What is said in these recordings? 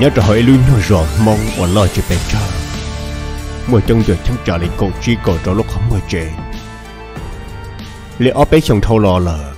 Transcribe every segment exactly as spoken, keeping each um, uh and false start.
nhớ cho hỏi luôn nó rõ mong và lo cho bé cha mua trong giờ chẳng trả lại cầu chi cầu cho lúc không mua trẻ liệu ở bé chồng thâu lo lờ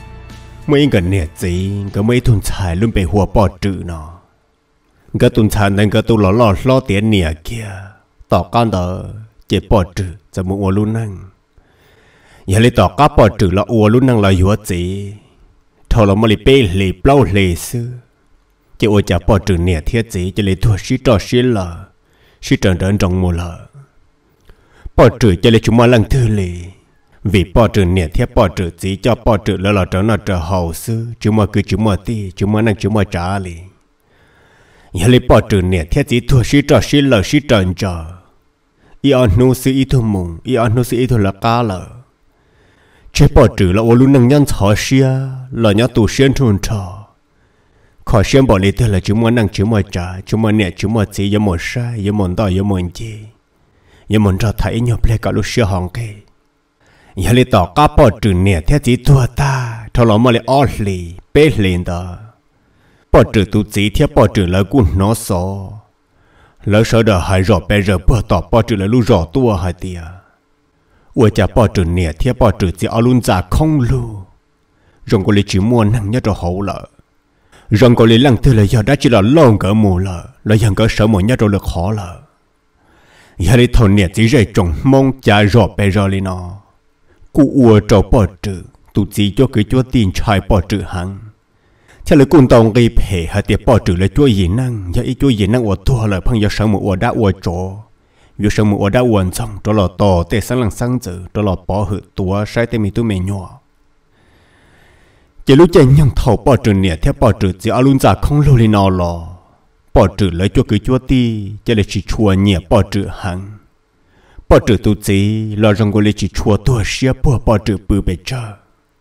mấy gần nè gì cái mấy tuần xài luôn bị hùa bỏ trừ nó cái tuần xài nên cái tu lo lo lo tiền nè kia tỏ con đó chỉ bỏ trừจะมึงอวลุนั่งอย่าเลยต่อก็ปอดจืดละอวลุนั่งละหัวจีทอเรามาเลยเป้เลยเปล่าเลยซื้อจะอวจะปอดจืดเนี่ยเทียจีจะเลยทั่วชิจอชิละชิจอเดินจงมูละปอดจืดจะเลยชุมาลังทื่อเลยvìปอดจืดเนี่ยเทียปอดจืดจีจะปอดจืดแล้วเราจะน่าจะเห่าซื้อชุมาคือชุมาตีชุมานั่งชุมาจ้าเลยอย่าเลยปอดจืดเนี่ยเทียจีทั่วชิจอชิละชิจอจออีอันนู้สิอีทุ่มมุงอีอันนู้สิอีทุ่ละกาละเจ็บปวดจืดละโอลุนังยันชอเชียละยันตูเชียนทุนชอขอเชียนบอกเลยเธอละจุมันนั่งจุมันจ่าจุมันเนี่ยจุมันจียมอนใช่ยมอนต่อยมอนจียมอนจะไทยหยบเลยกับลูกเชียห้องเกยอย่าเลยต่อก้าปวดจืดเนี่ยแท้จีตัวตาทอลมาเลยอ้อลีเป๊ะเลยต่อปวดจืดตูจีเทียปวดจืดแล้วกูน้อสอแล้วเสด็จหายรอไปรอเพื่อต่อปอจืดแล้วลูรอตัวหายเตียว่าจะปอจืดเนี่ยเทียปอจืดจะเอาลุนจากคงลูรงก็เลยจีมัวนั่งยัดรอหัวละรงก็เลยลังเธอเลยยอดได้จีละล่องกับมูละแล้วยังก็เสมอยัดรอเลือกขอละอย่าเลยทนเนี่ยจีเรจงมองจะรอไปรอเลยนอกูอวดเจ้าปอจืดตุจีจ้าคือจ้าตีนชายปอจืดหังถ้าเลยกุนตองกีเพหาเตียปอจืดเลยจ้ายินนั่งอย่าอีจ้ายินนั่งอวดตัวเลยพังยาสังมืออวดได้อวดโจอยู่สังมืออวดได้อวดจังตัวหล่อต่อเตะสังหลังสังเจอตัวหล่อปอหืดตัวใช้เตมีตัวเมียนัวจะรู้ใจยังเท่าปอจืดเนี่ยแทบปอจืดจะอารุณจากของโลลินอลอปอจืดเลยจ้าคือจ้าตีจะเลยชิชัวเนี่ยปอจืดหังปอจืดตุจีเราจังก็เลยชิชัวตัวเชียปัวปอจืดปืนไปเจอ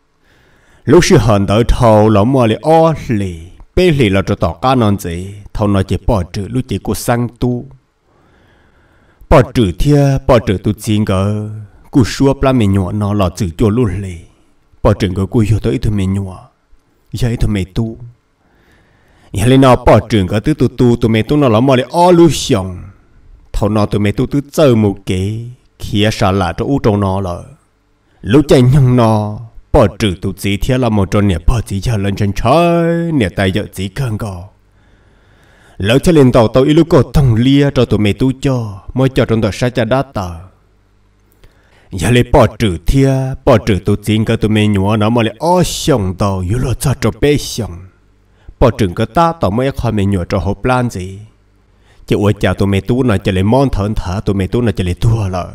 lúc xưa hận tới thầu lão mua lại ó lì bê lì là cho tỏ cá non gì thầu nói chỉ bỏ trừ lúc chỉ có sang tu bỏ trừ thia bỏ trừ tu chín cái cú xua pla mình nhọ nó là trừ cho luôn lì bỏ trừ cái cú hiểu tới thôi mình nhọ vậy thôi mình tu vậy nên nó bỏ trừ cái thứ tu tu tụi mình tu nó lão mua lại ó lu xiong thầu nó tụi mình tu tu chơi một cái kia sao là cho u trong nó là lúc chạy nhung nó bỏ trừ tụ chỉ theo là một trong những bỏ chỉ cho lên trên trời nè tay giờ chỉ cần go lỡ cho lên tàu tàu ít lúc có thằng lia cho tụi mày tu cho mới cho trong tàu sai cho đá tờ giờ lấy bỏ trừ theo bỏ trừ tụ chỉ cái tụi mày nhua nó mà lại ó xong tàu yếu lo cho cho bé xong bỏ trừ cái ta tàu mới khỏi mày nhua cho hộp lan gì chỉ ủa chào tụi mày tu này chỉ lấy món thở thở tụi mày tu này chỉ lấy thua rồi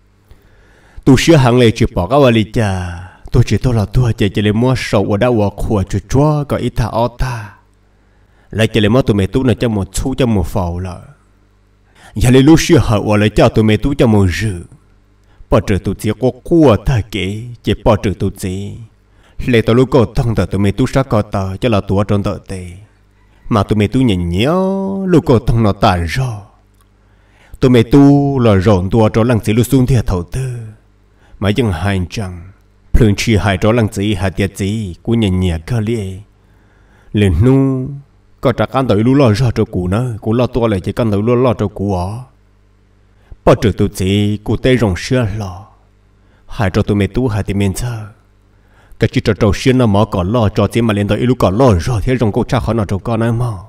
tu sửa hàng này chỉ bỏ cái vào đi cha tôi chỉ tôi là tôi chỉ chỉ lấy mua sầu và đã vào khua chuột chua có ít thà ở ta lại chỉ lấy mua tụi mày tu này cho một xu cho một phẩu là giờ lấy lúc xưa họ và lấy cho tụi mày tu cho một rử bỏ trừ tụi chỉ có cua ta kỹ chỉ bỏ trừ tụi chỉ lấy tụi lúc có thằng tụi tụi mày tu sát có tờ cho là tụi trong tờ tề mà tụi mày tu nhìn nhớ lúc có thằng nó tàn rõ tụi mày tu là rộn tua cho lăng chỉ lúc xuống thiệt thầu tư mà chẳng hành chẳng thường chỉ hai chỗ lăng gì hai tiệt gì cú nhẹ nhẹ cơ li lên nu có chắc ăn tới lú lo ra cho cú nữa cú lo to lại chỉ ăn tới lú lo cho cú ó bỏ trừ tụi gì cú tê rồng xưa lo hai chỗ tụi mày tu hai tiệt miền xa cái chỉ cho trâu xưa nó mở cỏ lo cho chỉ mà lên tới lú cỏ lo rồi thế rồng cú cha khó nó trâu con ấy mà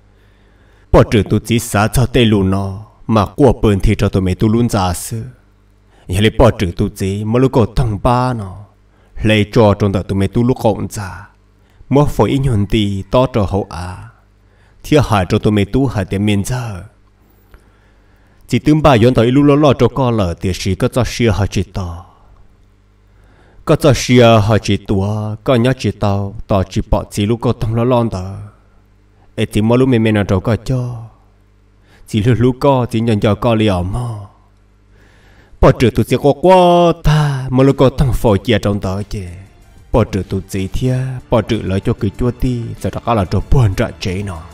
bỏ trừ tụi gì xả cho tê lú nó mà qua bền thì cho tụi mày tu luôn già xưa giờ lấy bỏ trừ tụi gì mà lú cỏ thằng ba nó lấy cho trong đó tụi mày tu lúc cộng giả mua phổi in hồn tì to cho hậu à thiết hại cho tụi mày tu hại tiền miền giờ chỉ tương ba yon tới lúc lo lo cho con lợ tiền sĩ có cho xia họ chỉ to có cho xia họ chỉ tua có nhớ chỉ tao tao chỉ bỏ chỉ lúc có thằng lo lon đó ấy chỉ mua lúc mày mày nào cho có cho chỉ lúc lúc có chỉ nhận cho con liều mà bỏ trừ tụi chỉ có quá ta mà lúc có thằng phò chia trong đó chứ bỏ trừ tụi chỉ thia bỏ trừ lại cho cái chúa ti giờ đó là cho buồn trả chế nó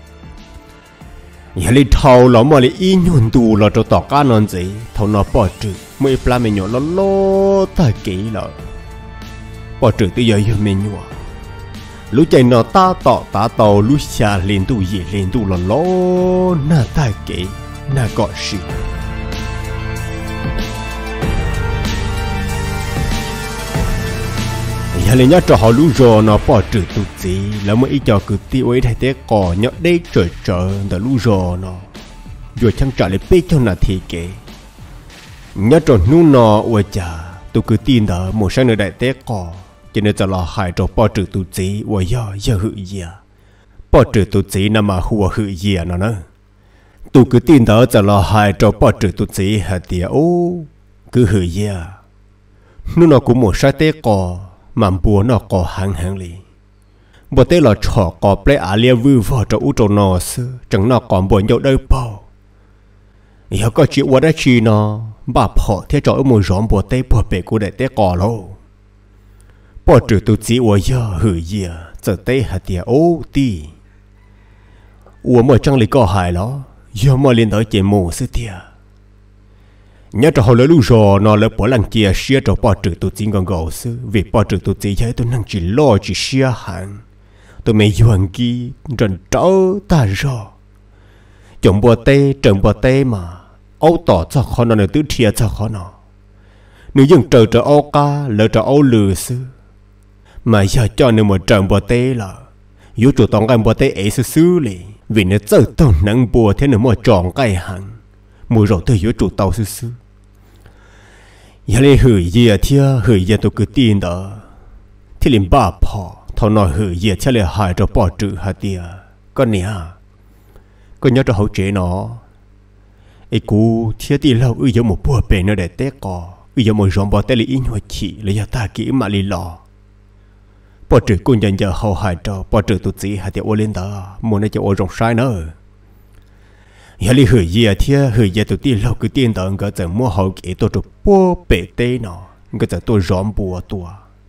nhà lấy thầu lắm mà lấy in nhuận tù là cho tỏ cá non gì thầu nó bỏ trừ mấy pla mình nhỏ lo lo ta kỹ là bỏ trừ tới giờ giờ mình nhỏ lúc chạy nó ta tọ ta tàu lúc xa lên tu gì lên tu là ló na ta kể na gọi sự giờ lên nhớ cho họ lúc rồi nó bỏ trừ tụt gì là mới ít cho cứ tiêu ấy thay thế cỏ nhớ đây trời trời đã lúc rồi nó rồi chẳng trả lại bê cho nó thì kể nhớ cho nu nó ôi chà tôi cứ tin đó một sáng nơi đại tế cỏ cho nên cho là hại cho bỏ trừ tụt gì ôi giờ giờ hự gì à bỏ trừ tụt gì nằm mà hùa hự gì à nó nữa tôi cứ tin đó cho là hại cho bỏ trừ tụt gì hả tiệt ô cứ hự gì à nu nó cũng một sáng tế cỏ mà bùa nó có hàng hàng lì bùa tế là trò có ple à lia vư vò cho u trò nó sư chẳng nó còn bùa nhậu đời bao giờ có chuyện qua đã chi nó bà phò thế cho một rõm bùa tế bùa bể của đại tế cò lâu bỏ trừ tụt chỉ qua giờ hử gì giờ tế hạt tiệt ô ti u mà chẳng lì có hại nó giờ mà liên tới chuyện mù sư tiệt nhớ cho họ lấy lũ rò nó lấy bỏ lăng chia xia cho bỏ trừ tụt chính con gấu sư vì bỏ trừ tụt chỉ thấy tôi năng chỉ lo chỉ xia hàng tôi mấy yuan kia rần trớ ta rò chồng bỏ tê trần bỏ tê mà âu tỏ cho khó nó tứ thiệt cho khó nó nếu dừng trời trở âu ca lỡ trở âu lừa sư mà giờ cho nên một trần bỏ tê là yếu chủ tổng cái bỏ tê ấy sư sư lì vì nó chơi tao nắng bùa thế nữa mà tròn cái hàng mùi rồi tôi yếu chủ tàu sư sư giờ lấy hửi gì à thia hửi gì tôi cứ tin đó thì liền bà phò thằng nói hửi gì cho lấy hại cho bỏ trừ hả tia con nè con nhớ cho hậu chế nó ấy cú thia đi lâu ư giống một bùa bể nó để té cò ư giống một rồng bò té li in hoa chỉ lấy giờ ta kỹ mà li lò bỏ trừ con nhận giờ hậu hại cho bỏ trừ tụt gì hả tia ô lên đó muốn nó cho ô rồng sai nữa giờ đi hửi gì à thia hửi gì tụi tiên lâu cứ tiên tận cái giờ mua hậu kỹ tôi chụp bố bể tê nó cái giờ tôi rõm bùa tua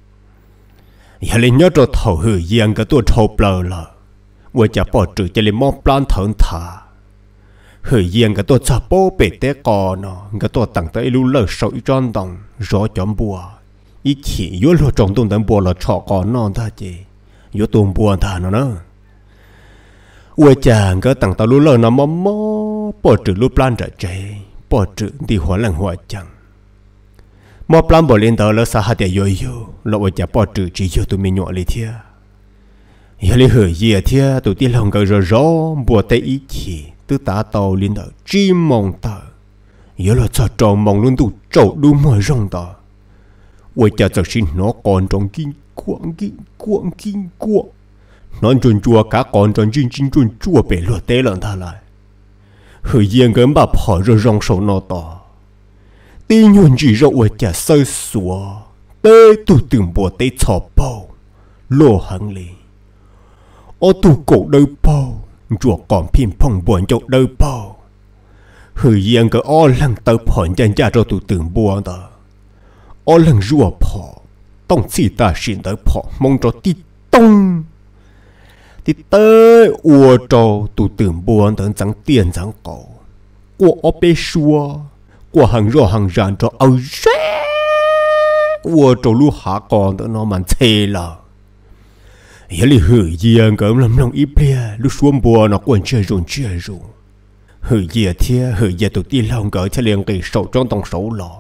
giờ lên nhớ cho thầu hửi gì ăn cái tôi thầu bờ là vừa chả bỏ trừ cho lên mong plan thận thà hửi gì ăn cái tôi chả bố bể tê cò nó cái tôi tặng tới lưu lơ sợi tròn đồng rõ chấm bùa ý chỉ yếu lo trồng tung tận bùa là chọ cò non ta chứ yếu tung bùa thà nó nữa ôi chàng cái tặng tao lú lơ nó mò mò bỏ trừ lú plan trở chế bỏ trừ đi hóa lăng hóa chẳng mò plan bỏ lên tao lỡ sa hạt để yo yo lỡ ôi chàng bỏ trừ chỉ yo tụi mình nhọ lên thia giờ lấy hở gì thia tụi tiên lòng cái rõ rõ bùa tay ý chỉ tứ tá tàu lên tao chi mong tao giờ là cho trâu mong luôn tụi trâu đu mồi rong tao ôi chàng giờ xin nó còn trong kinh quăng kinh quăng kinh quăng nó chuẩn chua cả con tròn chín chín chuẩn chua bể lúa té lần ta lại hỡi yên cái bà phò rồi rong sầu nó to tí nhuận chỉ rau ở chả sơi xùa tê tụ từng bùa tê chọ bao lô hàng lì ô tụ cổ đời bao chùa còn phim phong buồn chậu đời bao hỡi yên cái ô lăng tơ phòn chân cha cho tụ từng bùa đó ô lăng rùa phò tông chỉ ta xin tới phò mong cho tí tông thì tới ua trâu tụ tưởng buồn tận chẳng tiền chẳng cổ của ô bê xua của hàng rô hàng ràn cho âu rê ua trâu lưu hạ còn tận nó màn chê là giờ li hửi gì cấm làm lòng ít bia lúc xuống buồn nó quên chơi rụng chơi rụng hửi gì thia hửi gì tụ ti lòng cỡ cho liền cái sầu trong tông sầu lò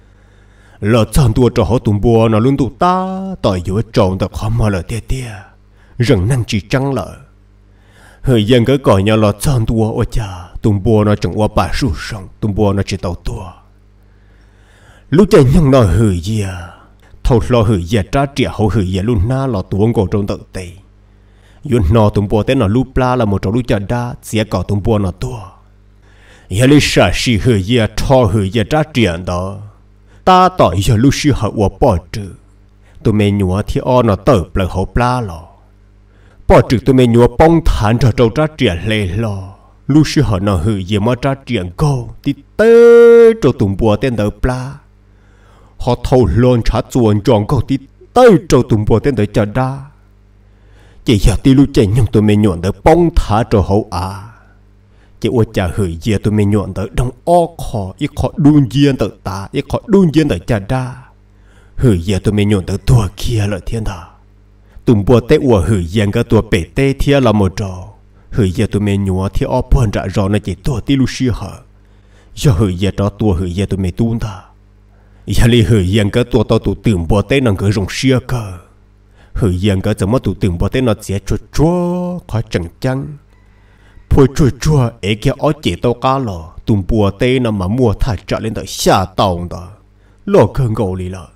lò chọn tua cho họ tụm buồn nó luôn tụ ta tỏi giữa trộn tập khó mà là tia tia rừng năng chỉ trăng lợ hơi dân cái còi nhau lọt chọn tua ôi cha tụm bùa nó chẳng qua bà sù sòng tụm bùa nó chỉ tàu tua lúc chạy nhung nói hơi gì à thâu lo hơi gì trả trẻ hậu hơi gì luôn na lọt tuồng cổ trong tự tề yun nó tụm bùa tên nó lu pla là một trong lúc cha đa xía cỏ tụm bùa nó tua giờ lấy sa si hơi gì thò hơi gì trả trẻ đó ta tỏi giờ lúc si hậu qua bỏ trừ tụi mình nhúa thì o nó tự bờ hậu pla lọ bỏ trừ tụi mình nhúa bông thản cho trâu trả trẻ lê lò lúc xưa họ nó hư gì mà trả trẻ cô thì tê cho tụm bùa tên đời pla họ thâu luôn trả chuồn tròn câu thì tê cho tụm bùa tên đời trả đa chỉ giờ tí lúc chạy nhưng tụi mình nhuận đời bông thả cho hậu à chỉ ôi chả hư gì tụi mình nhuận đời đông o khó ít khó đun duyên đời ta ít khó đun duyên đời trả đa hư gì tụi mình nhuận đời thua kia lợi thiên thà tụm bùa tê ủa hử yên cái tua bể tê thia là một trò hử yên tụi mình nhúa thì ở bên trả rõ nó chỉ tua tí lu xia hở do hử yên đó tua hử yên tụi mình tuôn ta giờ li hử yên cái tua tao tụi tụm bùa tê năng cái rồng xia cơ hử yên cái怎么tụi tụm bùa tê nó chỉ chua chua khó chẳng chăng phôi chua chua ấy kia ở chỉ tao cá lò tụm bùa tê nó mà mua thải trả lên tới xa tàu đó lo cơn gầu li là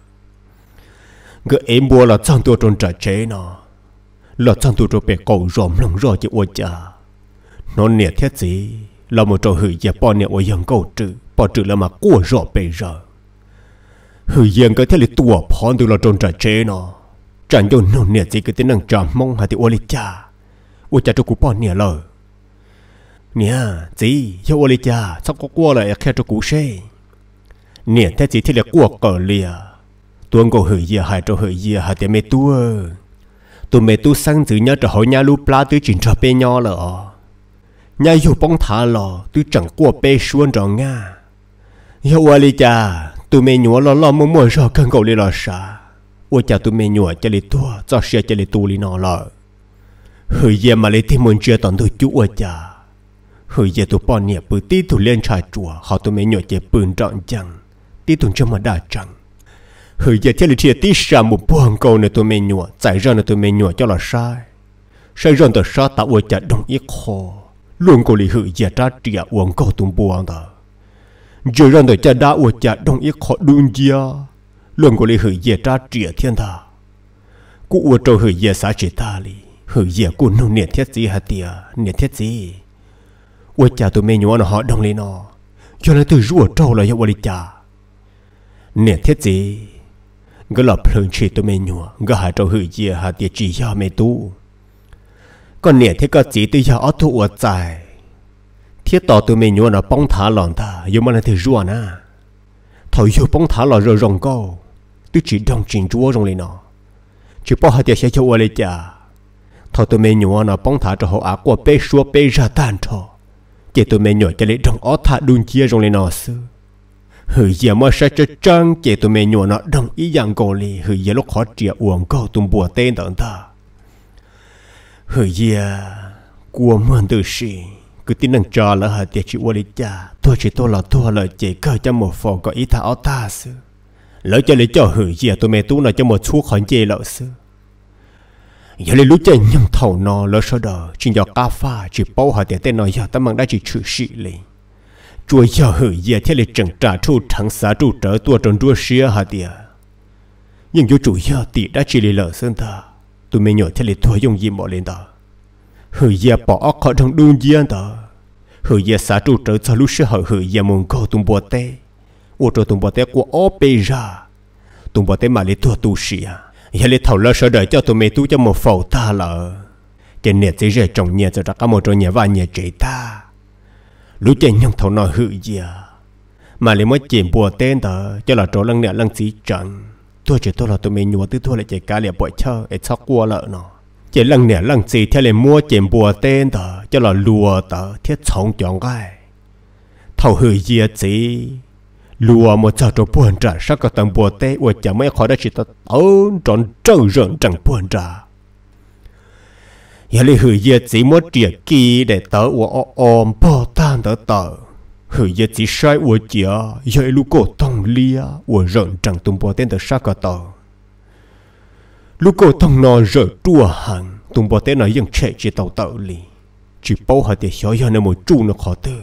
cái em bùa là chăn tua tròn trả chế nó là chăn tua tròn bể cầu ròm lồng rò chỉ ôi cha nó nè thiết gì là một trò hủy dẹp bỏ nè ôi dân cầu trừ bỏ trừ là mà cua rò bể giờ hủy dân cái thế là tua phòn từ là tròn trả chế nó chẳng cho nó nè gì cái tên năng trầm mong hay thì ôi cha ôi cha cho cụ bỏ nè lời nè gì cho ôi cha sao có cua lại khe cho cụ xe nè thế gì thì là cua cờ lìa tuôn cổ hủy dìa hai trò hủy dìa hai tiệm mê tu tụi mê tu sang giữ nhớ trò hỏi nhà lu pla tứ chỉnh trò bê nhỏ lợ nhà yêu bóng thả lò tứ chẳng qua bê xuân trò nga yêu qua li cha tụi mê nhúa lo lo mua mua rồi cân cầu li lo xa ôi cha tụi mê nhúa cho li tua cho xe cho li tu li nọ lợ hủy dìa mà li thêm một chia toàn tụi chú ôi cha hủy dìa tụi bọn nhẹ bự tí tụi lên trà chùa họ tụi mê nhúa chế bừng trọn chẳng tí tụi cho mà đa chẳng hỡi giờ thế là chia tí xa một buông câu này tụi mình nhọ giải ra này tụi mình nhọ cho là sai sai rồi tụi sa tạo ôi chả đồng ý khó luôn cô lì hỡi giờ ra trịa uống câu tụi buông đó giờ ra tụi cha đã ôi chả đồng ý khó đun chia luôn cô lì hỡi giờ ra trịa thiên thà cụ ôi trâu hỡi giờ xã chỉ ta li hỡi giờ cụ nông nhiệt thiết gì hả tia nhiệt thiết gì ôi chả tụi mình nhọ nó họ đồng lý nó cho nên từ rùa trâu là yêu ôi chả nhiệt thiết gì cái lọ phơi chỉ tụi mình nhua cái hai trâu hủy dìa hai tiệt chỉ do mày tu còn nè thế có chỉ từ giờ ở thu ở dài thiết tỏ tụi mình nhua nó bóng thả lòn ta yêu mà là thì rùa na thôi yêu bóng thả lòn rồi rồng câu tôi chỉ đồng chỉnh chúa rồng lên nó chỉ bỏ hai tiệt sẽ cho ở đây cha thôi tụi mình nhua nó bóng thả cho họ ác qua bê xua bê ra tan cho chỉ tụi mình nhua cho lấy rồng ở thả đun chia rồng lên nó xưa hỡi giờ mà sẽ cho trăng chỉ tụi mình nhua nó đồng ý dạng cổ li hỡi giờ lúc khó chia uổng câu tụm bùa tên tận ta hỡi giờ của mượn từ gì cứ tin năng trò là hả tiệt chịu đi cha tôi chỉ tôi là tôi là chỉ cơ cho một phòng có ý thảo ta sư lỡ cho lấy cho hỡi giờ tụi mình tu nó cho một chút khoản chê lỡ sư giờ lấy lúc chơi nhung thầu nó lỡ sau đó chỉ do cà phê chỉ bao hả tiệt tên nó giờ ta mang đã chỉ chữ sĩ liền chúa giờ hỡi giờ thế là chẳng trả thu thắng xã trụ trở tua tròn chúa xía hả tiệt nhưng dù chủ giờ tỷ đã chỉ lỡ sơn ta tụi mình nhỏ thế là thua dùng gì bỏ lên ta hỡi giờ bỏ khỏi trong đun giang ta hỡi giờ xã trụ trở cho lúc xưa hỡi hỡi giờ muốn câu tụm bò tê ô tô tụm bò tê của ó bê ra tụm bò tê mà lấy thua tu xía giờ lấy thầu lỡ sợ đợi cho tụi mình tu cho một phẩu ta lỡ cái nhiệt dễ dễ trồng nhiệt cho ra cả một trò nhà và nhiệt chế ta lúc chơi nhung thầu nói hự gì à mà lấy mới chìm bùa tên tờ cho là chỗ lăng nè lăng xí chẳng tôi chỉ tôi là tụi mình nhua tư tôi lại chạy cá liệp bội chơi để sóc qua lợ nó chỉ lăng nè lăng xí theo lấy mua chìm bùa tên tờ cho là lùa tờ thiết sống chọn gai thầu hự gì à gì lùa một giờ trò buồn trả sắc cả tầng bùa tên ủa chẳng mấy khỏi đã chỉ tao ơn tròn trâu rợn chẳng buồn trả giờ lấy hủy diệt chỉ một triệt kỳ để tớ ủa ôm bỏ tan tớ tớ hủy diệt chỉ sai ủa chĩa giờ lúc cổ tông lia ủa rợn chẳng tung bỏ tên tớ sát cả tớ lúc cổ tông nó rợn chua hẳn tung bỏ tên nó vẫn chạy chỉ tàu tàu li chỉ bao hạt để xóa giờ nó một chu nó khó tư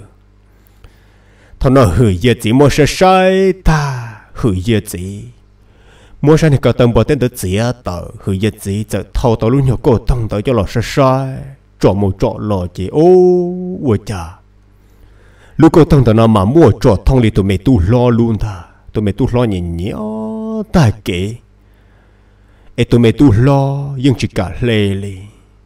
thằng nó hủy diệt chỉ một sai sai ta hủy diệt chỉ mua sang thì cả tầng bỏ tên tới chỉ tờ hủy diệt gì giờ thâu tàu luôn nhiều cổ tông tới cho lọ sai sai chọn một chọn lọ chỉ ô ủa chà lúc cổ tông tới nó mà mua chọn thông thì tụi mày tu lo luôn ta tụi mày tu lo nhìn nhớ ta kể ê tụi mày tu lo nhưng chỉ cả lê lì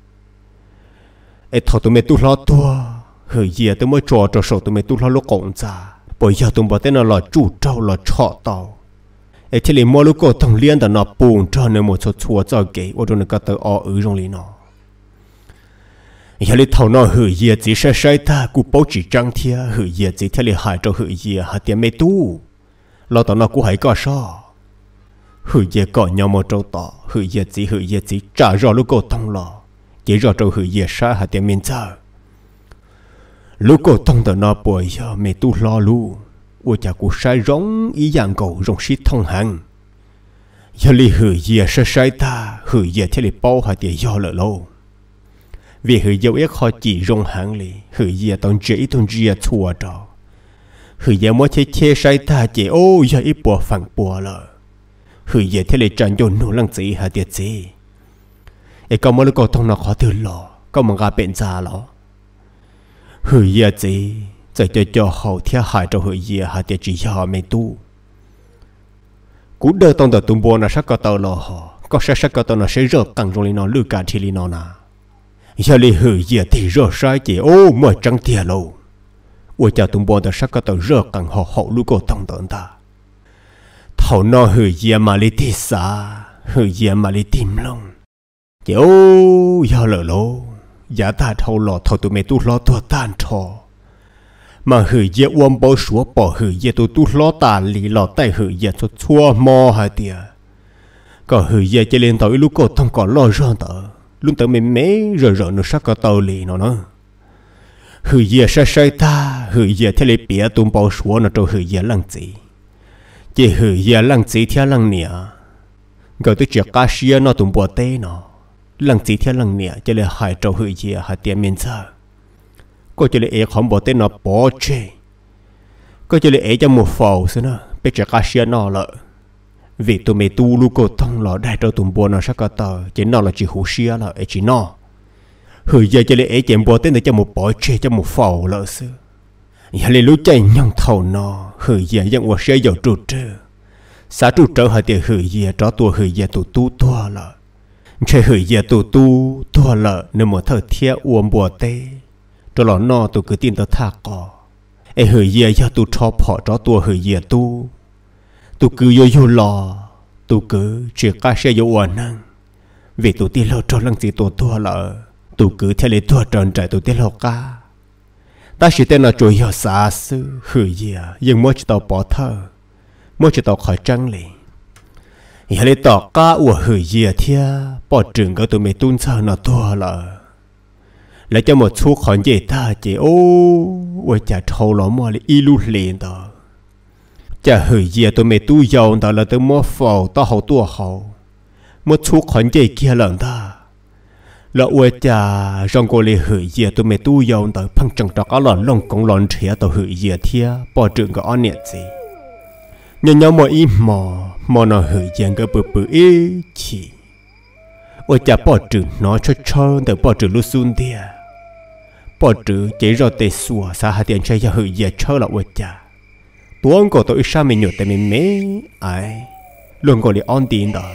ê thâu tụi mày tu lo tua hủy diệt tụi mới chọn cho sổ tụi mày tu lo lúc cổng ra bởi giờ tụi bỏ tên nó là chủ trâu là chọ tàu ấy thì mua lúc có thằng liên đã nó buồn cho nên một số chùa cho cái ở trong cái tờ ở ở trong này nó giờ lấy thầu nó hủy diệt chỉ sai sai ta cũng bảo chỉ trăng thia hủy diệt chỉ theo lấy hại cho hủy diệt hạt tiền mê tu lo tao nó cũng hay có sao hư ye cọ nhau một trâu tỏ hư ye chỉ hư ye chỉ trả rõ lúc cô tông lò chỉ rõ trâu hư ye sa hạt tiền miền trời lúc cô tông tờ nó bồi giờ mẹ tu lo lu ôi cha cô sai rong ý dạng cầu rong xít thông hàng giờ li hư ye sa sai ta hư ye thế li bao hạt tiền do lợ lâu vì hư ye ép họ chỉ rong hàng li hư ye tông chỉ tông ye chua trò hư ye mỗi chế chế sai ta chỉ ô giờ ít bùa phẳng bùa lợ hư ye thế li tràn vô nụ lăng chỉ hạt tiền gì ấy câu mỗi lúc cô tông nó khó từ lò câu mà gặp bệnh già lò hư ye gì giờ cho cho hậu theo hại cho hư ye hạt tiền chỉ cho mày tu cú đỡ tông tờ tung bùa nó sắc có tàu lò họ có sắc sắc có tàu nó sẽ rớt cẳng trong li nó lư cả thì li nó nà giờ li hư ye thì rớt sai chỉ ô mà trắng tiền lâu ôi cha tung bùa tờ sắc có tàu rớt cẳng họ hậu lư cô tông tận ta thầu nó hư ye mà li tì xa hư ye mà li tìm lòng chỉ ô giờ lỡ lô giá ta thâu lọ thâu tụi mày tu lo tua tan thò mà hư ye ôm bao số bỏ hư ye tu tu lo tàn lì lọ tay hư ye cho chua mò hai tia có hư ye chỉ lên tàu lúc cô không còn lo rơn tờ luôn tờ mày mấy rồi rồi nó sắc có tàu lì nó nữa hư ye sai sai ta hư ye thế lấy bịa tụm bao số nó cho hư ye lăng gì chỉ hư ye lăng gì theo lăng nè gọi tôi chỉ cá xia nó tụm bao tê nó lăng gì theo lăng nè chỉ là hai trâu hư ye hai tiền miền xa có chỉ là ế không bỏ tên nó bỏ chê có chỉ là ế cho một phẩu xưa nó bây giờ cá xia nó lợ vì tụi mày tu lu cô thông lọ đại trâu tụm bùa nó sắc cả tờ chỉ nó là chỉ hú xia là ế chỉ nó hư giờ chỉ là ế chém bỏ tên để cho một bỏ chê cho một phẩu lợ xưa giờ lấy lú chạy nhông thầu nó hư giờ dân qua xe dầu trụ trơ xã trụ trơ hai tiền hư giờ cho tua hư giờ tụ tu tua lợ chơi hư giờ tụ tu tua lợ nên một thợ thiê uống bùa tê cho lọ no tụ cứ tin tao thà cò ê hư ye ya tụ cho phỏ cho tua hư ye tu tụ cứ yo yo lò tụ cứ chỉ cá xe yo uẩn năng vì tụ tin lo cho lăng gì tụ tua lợ tụ cứ theo lấy tua tròn trái tụ tin lo cá ta chỉ tên là trôi yo xa sư hư ye nhưng mỗi chỉ tao bỏ thơ mỗi chỉ tao khỏi trăng lì ya lấy tao cá ua hư ye thia bỏ trường cái tụ mày tuôn sao nó tua lợ lại cho một số khoản gì ta chỉ ô ôi chả thâu lắm mà lại ilu liền đó chả hử gì tôi mày tu giàu đó là tôi mua phò tao hậu tua hậu một số khoản gì kia lần ta là ôi chả trong cô lại hử gì tôi mày tu giàu đó phăng chẳng cho có lòn lông cũng lòn trẻ tao hử gì thia bỏ trường cái on nhiệt gì nhưng nhau mà im mò mà nó hử gì cái bự bự ý chỉ ôi chả bỏ trường nó cho cho từ bỏ trường lúc xuân tia bỏ trường chỉ rồi tê xùa xa hạt tiền chơi cho hư về chơi là ôi chả tuôn cổ tôi sao mình nhớ tại mình mế ai luôn gọi là on tiền đó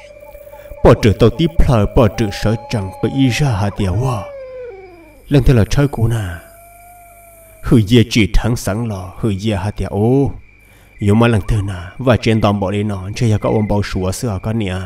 bỏ trường tôi tiếp lời bỏ trường sợ chẳng có ý ra hạt tiền quá lần thứ là chơi cũ nà hư về chỉ thắng sẵn lò hư về hạt tiền ô dù mà lần thứ nà và trên tầm bỏ đi nó chơi cho các ông bao sủa xưa có nè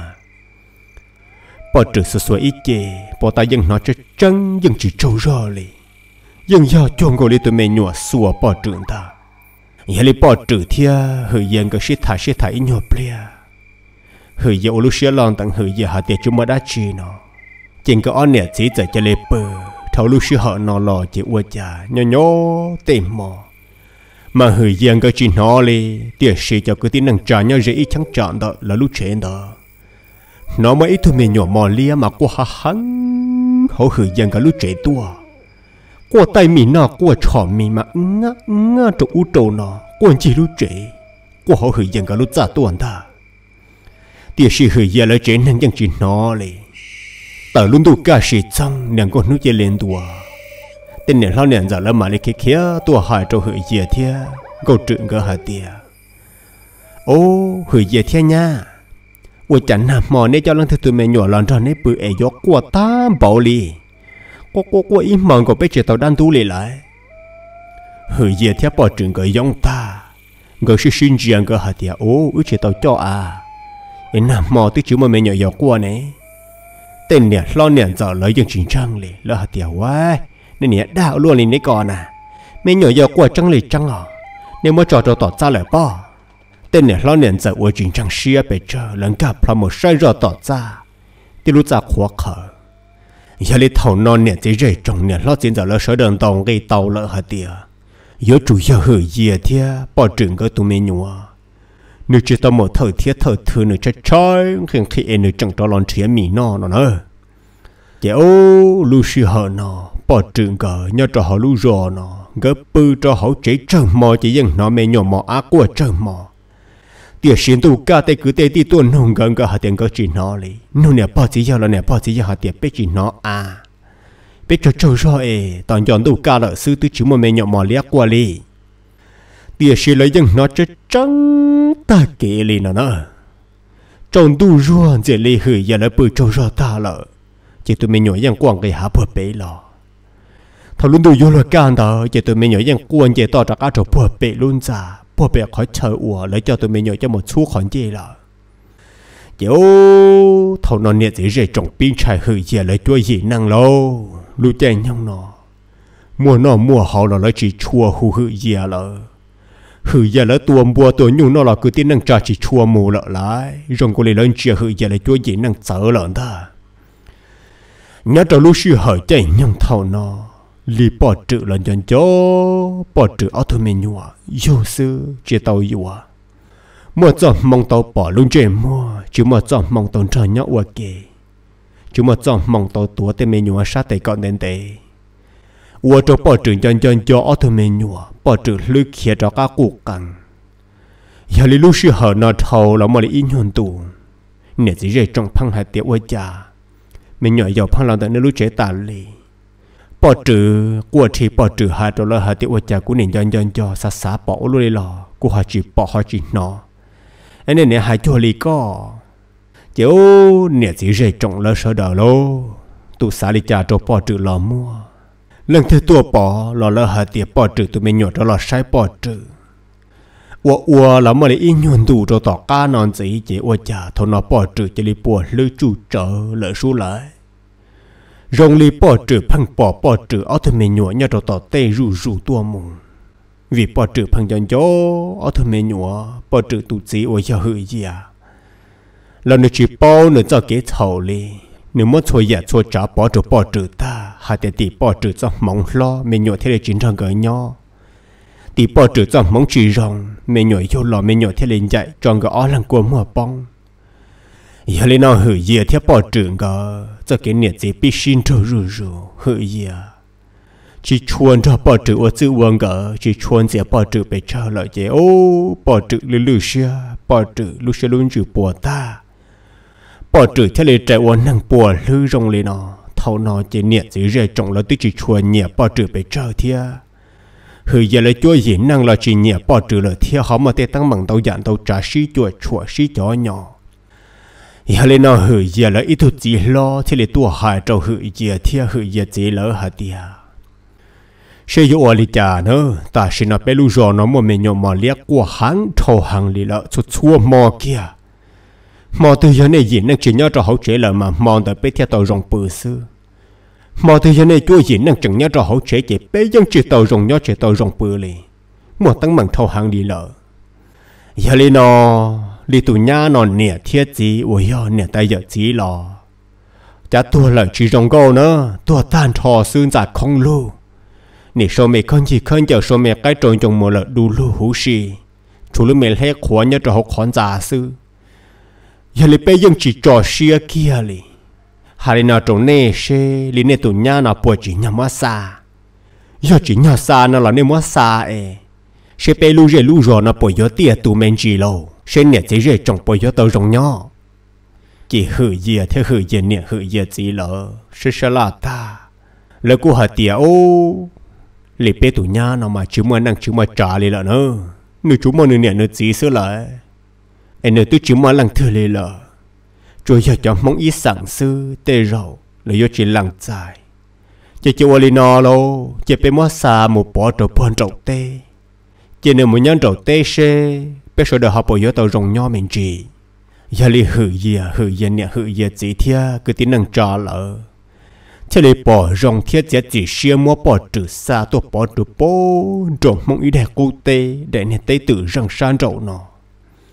bỏ trừ sơ sơ ít chê bỏ ta dân nó cho chân dân chỉ trâu rõ lì dân do chôn gọi đi tụi mẹ nhọ xua bỏ trừ ta giờ li bỏ trừ thia hư dân cái shit thả shit thả ít nhọ bia hư giờ olu xia lon tặng hư giờ hạt tiệt chúng mà đã chi nó trên cái on nè chỉ giờ cho lê bờ thầu lu xia họ nó lò chỉ uất già nhỏ nhỏ tìm mò mà hư dân cái chi nó li tiệt xì cho cái tin năng trả nhau dễ chẳng chọn đó là lúc chuyện đó nó mới ít thôi mình nhỏ mò lia mà qua hắn hậu hử dân cả lúc trẻ tua qua tay mình nó qua trò mình mà ngã ngã trong u trâu nó qua chỉ lúc trẻ qua hậu hử dân cả lúc già tuần ta tiệt sĩ hử dân lại trẻ nên dân chỉ nóเลยtờ luôn tu cả sĩ chăng nàng con nước chơi lên tua tên này lo nàng giờ là mà lấy kia kia tua hai trâu hử dân thia câu chuyện cái hai tia ô hử dân thia nha ôi chẳng nằm mò nấy cho lần thứ tụi mẹ nhỏ lần ra nấy bự ấy gió qua tam bảo li có có có im mòn của bé trẻ tàu đan tu lì lại hử gì theo bỏ trường cái giống ta người sẽ sinh riêng cái hạt tiệt ô ước trẻ tàu cho à em nằm mò tới chữ mà mẹ nhỏ gió qua nấy tên nè lo nè giờ lấy dân chính trang lì lo hạt tiệt quá nên nè đạo luôn lì nấy còn à mẹ nhỏ gió qua trăng lì trăng à nếu mà trò trò tỏ ra lại bỏ tên này lo niệm giờ ở chuyện chẳng xia bây giờ lần gặp là một sai rõ tỏ ra thì lúc ra khó khờ giờ lấy thầu non niệm chỉ rơi trong niệm lo chuyện giờ là sở đường tàu gây tàu lỡ hả tiệt giờ chủ yếu hử gì thế bỏ trường cái tụi mình nhua nếu chỉ tao một thời thiết thời thứ nữa chết chơi khi khi em nữa chẳng cho lon chia mì no nó nữa giờ ô lu sư hở nó bỏ trường cái nhớ cho họ lu rò nó gấp bự cho họ chế trơn mò chỉ dừng nó mẹ nhỏ mò ác của trơn mò tiệt xin tu ca tê cứ tê ti tuần hùng gần cái hạt tiền cái chỉ nó đi nô nè bỏ chỉ giờ là nè bỏ chỉ giờ hạt tiền biết chỉ nó à biết cho trâu rồi toàn chọn tu ca là sư tư chỉ một mẹ nhỏ mò liếc qua đi tiệt xin lấy dừng nó chết trắng ta kể đi nó nữa trong tu ruộng chỉ lấy hủy giờ lại bự trâu rồi ta lợ chỉ tụi mình nhỏ yang quăng cái há bờ bể lò thằng luôn tụi vô là can đó chỉ tụi mình nhỏ yang quăng chỉ to cho cá trâu bờ bể luôn ra bờ bể khỏi chờ ủa lấy cho tụi mình nhỏ cho một số khoản gì là kiểu thằng nó nhiệt dễ dễ trồng pin trái hủy giờ lấy cho gì năng lâu lưu tiền nhông nó mua nó mua hậu là lấy chỉ chua hù hủy giờ là hư giờ là tua bùa tua nhung nó là cứ tin năng trả chỉ chua mù lợ lại rồi cô lấy lên chia hư giờ là chúa gì năng sợ lợn ta nhớ cho lúc xưa hỏi chạy nhung thầu nó li bỏ trự lần chân chó bỏ trự ở thôi mình nhua yêu sư chia tàu yêu mua chọn mong tàu bỏ luôn chơi mua chứ mua chọn mong tàu trời nhóc qua kề chứ mua chọn mong tàu tua tên mình nhua sát tay con đến tệ ua cho bỏ trừ chân chân cho ở thôi mình nhua bỏ trừ lưỡi khía cho các cụ cằn giờ li lúc xưa hở nó thầu là mà li in hồn tù nè chỉ rơi trong phăng hạt tiệt ua cha mình nhỏ giàu phăng làm tại nơi lúc chế tàn li bỏ trừ qua thì bỏ trừ hai đô la hạt tiệt ua cha của nền chân chân cho sát sát bỏ luôn đi lò của họ chỉ bỏ họ chỉ nó anh nên nè hai cho li co chiếu nè chỉ rơi trong lỡ sợ đờ lô tụ xả li cha cho bỏ trừ lò mua lần thứ tua bỏ lò lỡ hạt tiệt bỏ trừ tụi mình nhỏ cho lò sai bỏ trừ ua ua là mà lấy in nhuận đủ cho tỏ cá non gì chỉ ua chả thôi nó bỏ trừ chỉ li bùa lư chủ trợ lỡ số lại rong li bỏ trừ phăng bỏ bỏ trừ ở tụi mình nhỏ nhớ cho tỏ tê rủ rủ tua mùng vì bỏ trừ phăng chân chó ở tụi mình nhỏ bỏ trừ tụt gì ua giờ hư gì à lần nữa chỉ bao nữa cho kế thầu li nếu muốn thôi giả thôi trả bỏ trừ bỏ trừ ta hai tiền tỷ bỏ trừ cho mong lo mình nhỏ thế là chính thằng gửi nhau tỷ bỏ trừ cho mong chỉ rong mình nhỏ yêu lo mình nhỏ thế lên dạy cho người ó lăng của mùa bông giờ lên nào hử gì thế bỏ trừ ngờ cho cái nhiệt gì bị xin cho rù rù hử gì chỉ chuồn cho bỏ trừ ở chữ uông ngờ chỉ chuồn gì bỏ trừ bị cho lợi gì ô bỏ trừ lư lư xia bỏ trừ lư xia luôn trừ bỏ ta bỏ trừ thế là chạy uốn năng bỏ lư rong lên nó thâu nó chỉ nhiệt gì rơi trong là tôi chỉ chuồn nhiệt bỏ trừ bị cho thia hư giờ lấy chúa gì năng là chỉ nhiệt bỏ trừ là thia họ mà tê tăng bằng tàu dạn tàu trả xí chùa chùa xí chó nhỏ giờ lên nó hư giờ là ít chút gì lo thế là tua hại trâu hư giờ thia hư giờ gì lỡ hả tia sẽ yêu ở lý cha nữa ta xin nó bé lu giò nó mà mình nhom mà liếc qua hàng thâu hàng lý lợ chút chua mò kia mò từ giờ này gì năng chỉ nhớ cho hậu chế là mà mò từ bé theo tàu rồng bự sư mò từ giờ này chúa gì năng chẳng nhớ cho hậu chế chỉ bé dân chỉ tàu rồng nhớ chỉ tàu rồng bự li mò tăng bằng thâu hàng lý lợ giờ li nó li tụ nhá nó nè thiết gì ôi yo nè tay giờ gì lò chả tua lại chỉ rồng câu nữa tua tan thò xương giặt không lu nè số mẹ con gì con giờ số mẹ cái trộn trồng một lợn đủ lu hú xì chú lu mẹ hết khoan nhớ cho học khoan già sư giờ li bé dân chỉ trò xia kia li hà nào trồng nè xe li nè tụ nhá nào bùa chỉ nhắm xa giờ chỉ nhắm xa nó là nè mất xa e xe bé lu rẻ lu rò nó bùa gió tiệt tụ men chỉ lâu xe nè chỉ rẻ trồng bùa gió tàu rồng nhỏ chỉ hử gì thế hử gì nè hử gì gì lỡ sẽ sẽ là ta lỡ cô hà tiệt ô li bé tụ nhá nó mà chú mà năng chú mà trả li lỡ nữa nếu chú mà nè nè nó gì sửa lại em nếu tôi chú mà lăng thừa li lỡ rồi giờ cho mong ít sản sư tê rầu là do chỉ lăng dài chỉ cho oli nó lo chỉ bé mua xa một bỏ trâu bòn trâu tê chỉ nếu một nhân trâu tê xe bé số đời học bồi dưỡng tàu rồng nho mình chỉ giờ li hử gì hử gì nè hử gì gì thia cứ tin năng trả lỡ thế li bỏ rồng thiết chỉ chỉ xia mua bỏ trừ xa tôi bỏ trừ bố trồng mong ít đẹp cô tê để nè tê tự răng san trâu nó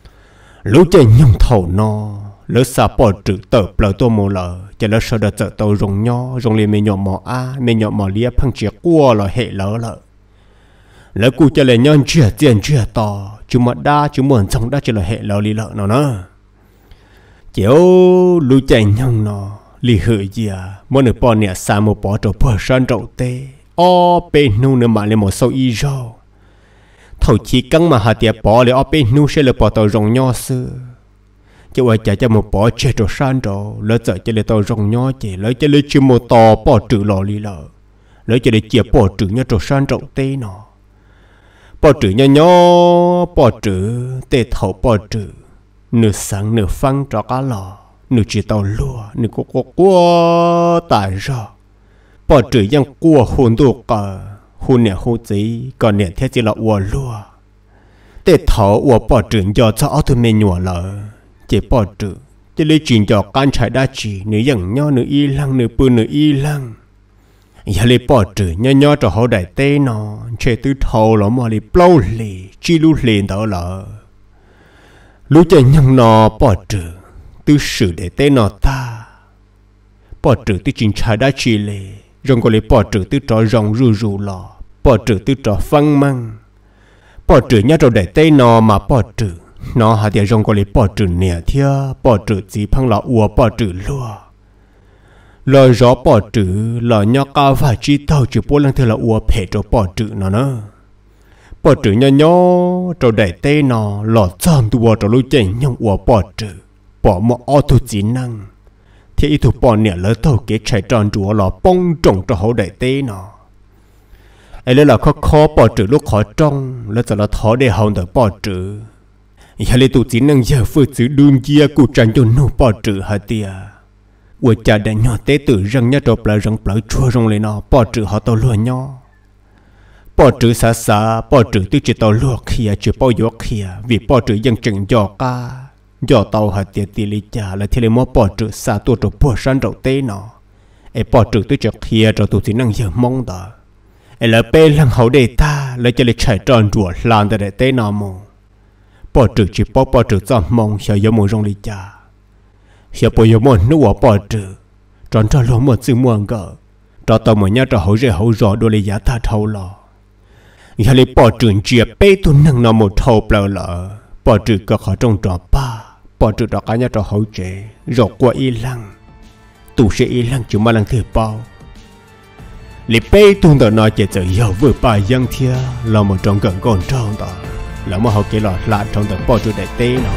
lũ chơi nhung thầu nó lỡ xa bỏ trừ tờ bờ tô mồ lờ cho lỡ sợ đợt tờ tàu rồng nho rồng liền mê nhỏ mỏ a mê nhỏ mỏ lia phăng chia qua là hệ lỡ lỡ lỡ cụ cho lại nhon chia tiền chia to chúng mà đa chúng muốn trong đa cho là hệ lỡ li lỡ nó nữa chiếu lũ chơi nhung nó li hử gì à mỗi nửa bỏ nè xa một bỏ trâu bỏ san trâu tê o bên nu nửa mà lên một sâu y rau thầu chỉ căng mà hà tiệp bỏ lại ở bên nu sẽ là bỏ tàu rồng nho xưa chứ ai chạy cho một bỏ chết rồi san rồi lỡ chạy cho lại tàu rồng nho chỉ lỡ cho lại chỉ một tò bỏ trừ lò li lỡ lỡ cho lại chỉ bỏ trừ nhá rồi san trâu tê nọ bỏ trừ nhá nhó bỏ trừ tê thầu bỏ trừ nửa sáng nửa phăng cho cá lò nửa chỉ tàu lúa nửa có có qua tại ra bỏ trừ yang qua hồn đồ cả hồn nè hồn gì còn nè thế chỉ là uo lúa để thảo uo bỏ trừ cho cho ở thôn mình nhỏ lợ chỉ bỏ trừ chỉ lấy chuyện cho can trái đa chỉ nửa yang nho nửa y lăng nửa bự nửa y lăng giờ lấy bỏ trừ nho nho cho họ đại tê nó chơi từ thầu là mà lấy bao lì chi lú liền đó là lú chơi nhung nó bỏ trừ từ sự để tên nó ta bỏ trừ từ chính trái đa chỉ lệ rong có lấy bỏ trừ từ trò rong rù rù lò bỏ trừ từ trò phăng măng bỏ trừ nhá trò để tên nó mà bỏ trừ nó hạt địa rong có lấy bỏ trừ nè thia bỏ trừ chỉ phăng lò ua bỏ trừ lúa lời gió bỏ trừ lò nhá cao và chi tàu chỉ bố lăng thưa là ua phê trò bỏ trừ nó nữa bỏ trừ nhá nhó trò để tên nó lò chăm tua trò lối chạy nhung ua bỏ trừ bỏ một ô tô chỉ năng thì ít thuộc bỏ nè lỡ tàu kế chạy tròn chúa lò bông trồng cho hậu đại tế nó ấy là khó khó bỏ trừ lúc khó trong là giờ là thó để hậu đỡ bỏ trừ giờ lấy tụ chỉ năng giờ phơi chữ đương chia cụ tranh cho nó bỏ trừ hả tia ủa cha đã nhỏ tế tử răng nhá trộp lại răng lại chua rong lên nó bỏ trừ họ tàu lúa nhỏ bỏ trừ xa xa bỏ trừ tư chỉ tàu lúa kia chỉ bao gió kia vì bỏ trừ dân chừng gió ca do tàu hạt tiền tiền lý trả là thì lấy mỏ bỏ trừ xa tua trộn bỏ san trộn tê nó, ấy bỏ trừ tới chợ kia rồi tụi chỉ năng giờ mong đó, ấy là bê lăng hậu đề ta lấy cho lấy chạy tròn rùa làm để tê nó mù, bỏ trừ chỉ bỏ bỏ trừ cho mong sợ giờ mù rong lý trả, sợ bỏ giờ mù nuốt bỏ trừ, tròn cho lúa một sự muôn gỡ, cho tàu một nhà cho hậu rẻ hậu rõ đôi lý giá ta thâu lò, giờ lấy bỏ trừ chỉ bê tu năng nó một thâu bờ lợ, bỏ trừ cả họ trong trò ba bỏ trừ đó cả nhà trò hậu chế rồi qua y lăng tụ sẽ y lăng chúng mà lăng thừa bao lý bê tung đó nói chỉ giờ giàu vừa bài dân thia là một trong gần con trâu đó là một hậu kế lọt lại trong đó bỏ trừ đại tế nó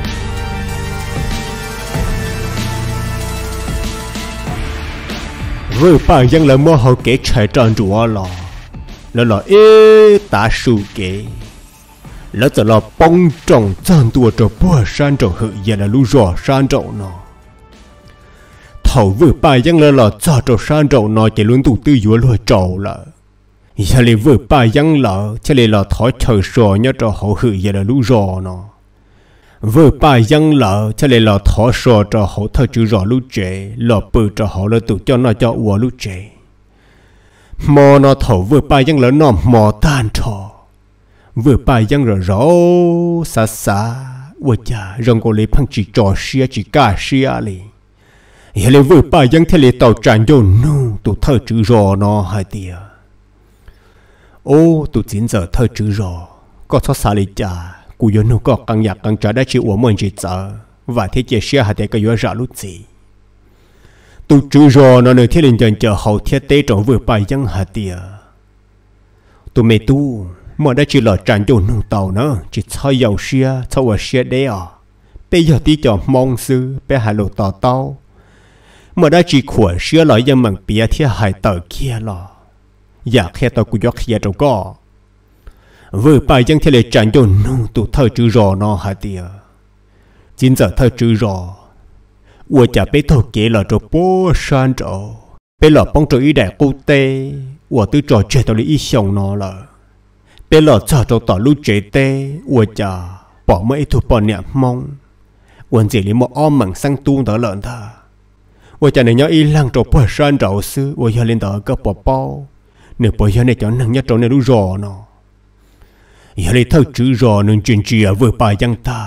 vừa bài dân là một hậu kế chạy tròn rùa lò là lò ê ta su kế lỡ giờ là bông trồng chân tua cho bùa san trồng hự giờ là lú rò san trồng nó thầu vừa bài dân là là cho trồng san trồng nó chỉ luôn tụ tư dúa lùi trầu là giờ là vừa bài dân là chỉ là là thỏi trời sò nhớ cho hậu hự giờ là lú rò nó vừa bài dân là chỉ là là thỏi sò cho hậu thơ chữ rò lú trẻ là bự cho hậu là tụ cho nó cho ua lú trẻ mò nó thầu vừa bài dân là nó mò tan trò vừa bài dân rồi rõ xa xa ủa chà rong cô lấy phăng chỉ trò xia chỉ cả xia lì giờ lấy vừa bài dân thế lấy tàu tràn vô nu tụ thơ chữ rò nó hai tia ô tụ chín giờ thơ chữ rò có thoát xa lì chà cụ yo nu có càng nhạc càng trả đã chịu ủa mình chỉ sợ và thế chia xia hai tia cái yo ra lúc gì tụ chữ rò nó nơi thế lên dần chờ hậu thiết tế trong vừa bài dân hai tia tụ mẹ tu mà đã chỉ là tràn vô nông tàu nữa chỉ thay dầu xia thay vào xia đấy à bây giờ tí cho mong sư bé hà lộ tàu tàu mà đã chỉ khỏe xia lại dân bằng bia thiết hại tờ kia lo giờ khi tàu cũng giót kia đâu có vừa bài dân thế này tràn vô nông tụ thơ chữ rò nó hại tiệt chính giờ thơ chữ rò ủa chả bé thâu kế là cho bố san trò bé là bông trò ý đại cô tê ủa tư trò chơi tao lý ý xong nó là bé lọ cho cho tỏ lúc chế tê ua chà bỏ mấy thu bỏ nhẹ mong uốn gì lấy một om mảng sang tuông đó lợn ta ua chà này nhớ y lăng trộn bỏ san trầu sư ua giờ lên đó có bỏ bao nửa bỏ giờ này cho năng nhất trộn này lú rò nó giờ lấy thâu chữ rò nên chuyện chia vừa bài dân ta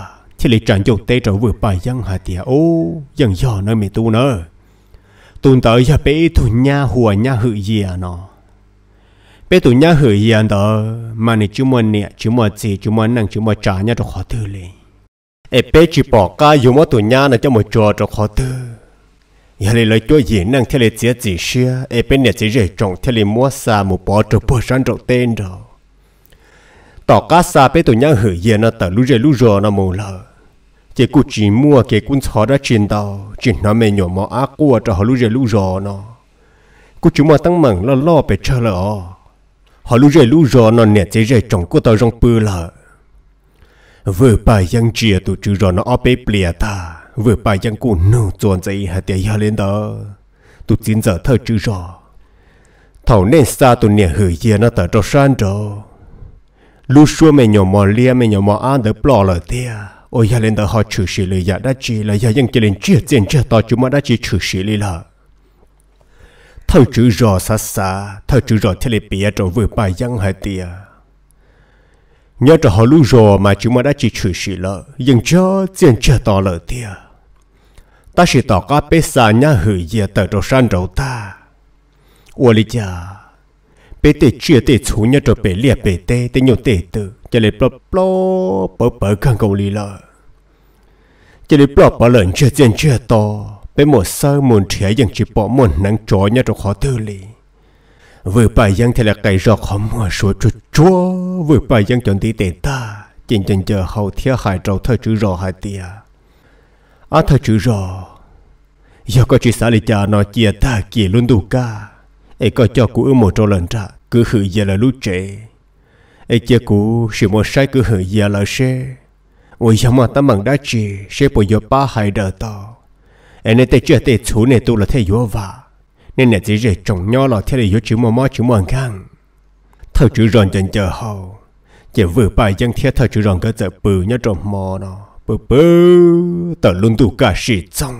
thì lấy tràn dầu tê trở vừa bài dân hà tiệt ô dân giò nơi mẹ tu nữa tuần tới giờ bé tụi nhà hùa nhà hự gì à nó bé tụi nhà hự gì à đó mà này chú muốn nè chú muốn gì chú muốn năng chú muốn trả nhà cho khó tư lên ê bé chỉ bỏ cái dùng mỗi tụi nhà này cho một trò cho khó tư giờ lấy lấy cho gì năng theo lấy chế gì xưa ê bé nè chỉ rẻ trồng theo lấy mua xa một bỏ cho bỏ sang trồng tên rồi tỏ cá xa bé tụi nhà hử gì nó tờ lú rẻ lú rò nó mù lờ chỉ cụ chỉ mua cái cuốn chó đã trên tàu chỉ nó mẹ nhỏ mỏ ác qua cho họ lú rẻ lú rò nó cụ chỉ mua tăng mừng lo lo bé chờ lợ họ lú rẻ lú rò nó nè chỉ rẻ trồng của tàu rong bự lợ vừa bài dân chia tụi chữ rò nó ở bé bìa ta vừa bài dân cụ nô chọn dậy hạt tiền ya lên đó tụi chín giờ thơ chữ rò thầu nên xa tụi nè hử gì nó tờ cho san rồi lúc xưa mẹ nhỏ mò lia mẹ nhỏ mò ăn được bỏ lỡ tia ôi ya lên đó họ chửi xì lời ya đã chỉ là ya dân kia lên chia tiền chia to chúng mà đã chỉ chửi xì lời là thâu chữ rò xa xa thâu chữ rò theo lệ bìa rồi vừa bài dân hai tia nhớ cho họ lúc rò mà chúng mà đã chỉ chửi xì lợ dân cho tiền chia to lỡ tia ta chỉ tỏ cá bê xa nhá hử ya tờ cho san rầu ta ôi lý cha bé tê chia tê chú nhớ cho bé liệt bé tê tê nhiều tê tử cho nên blo blo bờ bờ càng cầu lì lợ cho nên blo bờ lợn chia tiền chia to bé một sơ muốn trẻยังchỉ bỏ muốn nắng chó nhớ cho khó tư lì vừa bàiยังthì là cái giọt khó mua số chuột chúa vừa bàiยังchọn tí tê ta chính chân chờ hậu thiết hại trâu thơ chữ rò hai tia á thơ chữ rò giờ có chỉ xả lì cha nó chia ta kia luôn đủ cả ấy có cho cụ một trâu lần ra cứ hử giờ là lúc trẻ ấy chia cụ sự một sai cứ hử giờ là xe ôi giờ mà ta mong đã chỉ sẽ bây giờ ba hai đợt to ấy nên tới chưa tới chú này tu là thấy yếu vả nên là chỉ để trồng nho là thấy là yếu chữ mò mò chữ mò ngang thợ chữ ròn chân chờ hậu chỉ vừa bài dân thiết thợ chữ ròn cái giờ bự nhớ trồng mò nó bự bự tờ luôn đủ cả sĩ trong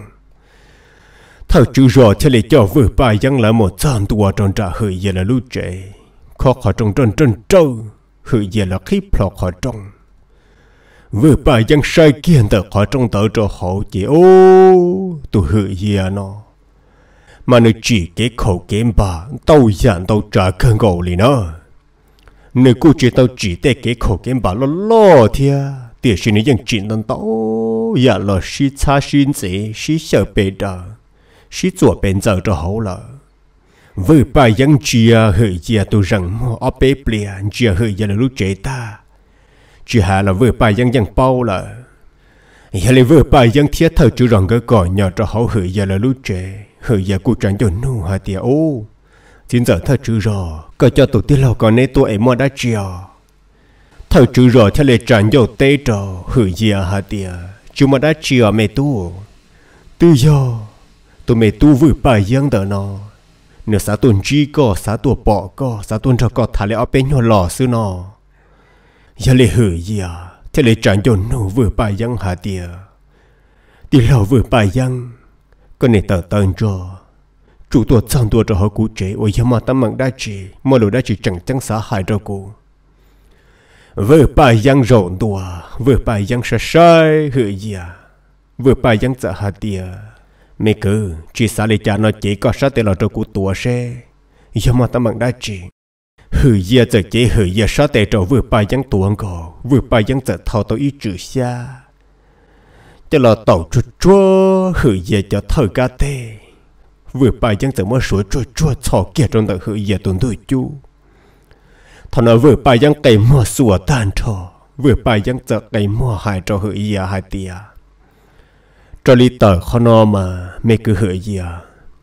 thợ chữ rò theo lý cho vừa bài dân là một trăm tuổi trong trả hư giờ là lúc trẻ khó khó trong trân trân trâu hư giờ là khí phò khó trong vừa bài dân sai kiên tờ khó trong tờ cho hậu chỉ ô tụ hư giờ nó mà nó chỉ cái khẩu kiếm bà tao dặn tao trả cơn gầu lì nó nếu cô chỉ tao chỉ để cái khẩu kiếm bà lo lo thia tiền xin những chuyện tao tao dạ là xí xa xin dễ xí sợ bề đờ xí chùa bên giờ cho hậu lợ vừa bài dân chia hơi chia tôi rằng mua ở bếp liền chia hơi giờ là lúc trẻ ta chỉ hà là vừa bài dân dân bao lợ giờ là vừa bài dân thiết thờ chữ rằng cái cỏ nhỏ cho hậu hơi giờ là lúc trẻ hơi giờ cụ chẳng cho nu hà tiệt ô chính giờ thờ chữ rò có cho tụi tiết lâu còn nấy tụi em mua đã chia thờ chữ rò theo lệ chẳng dầu tê trò hơi giờ hà tiệt chúng mà đã chia mẹ tu từ giờ tụi mẹ tu vừa bài dân đó nó nếu xã tuần chi có xã tuần bỏ có xã tuần cho có thả lại ở bên nhỏ lò xưa nó giờ lệ hử gì à thế lệ chẳng cho nó vừa bài dân hạ tiệt đi lâu vừa bài dân có này tờ tần cho chủ tuột sang tuột cho họ cú chế ôi giờ mà tấm mạng đã chỉ mà lối đã chỉ chẳng chẳng xã hại cho cô vừa bài dân rộn đùa vừa bài dân sai sai hử gì à vừa bài dân sợ hạ tiệt mẹ cứ chỉ xả lý cha nó chỉ có sát tên là cho cụ tua xe giờ mà ta mang đã chỉ hử giờ giờ chỉ hử giờ sát tên cho vừa bài dân tuồng cổ vừa bài dân giờ thao tao ý chữ xa cho là tàu chua chua hử giờ cho thơ cá tê vừa bài dân giờ mới sửa chua chua thọ kia trong tờ hử giờ tuần tuổi chú thằng nó vừa bài dân cây mua sủa tan thọ vừa bài dân giờ cây mua hại cho hử giờ hai tia cho lý tờ khó nó mà mẹ cứ hỡi gì à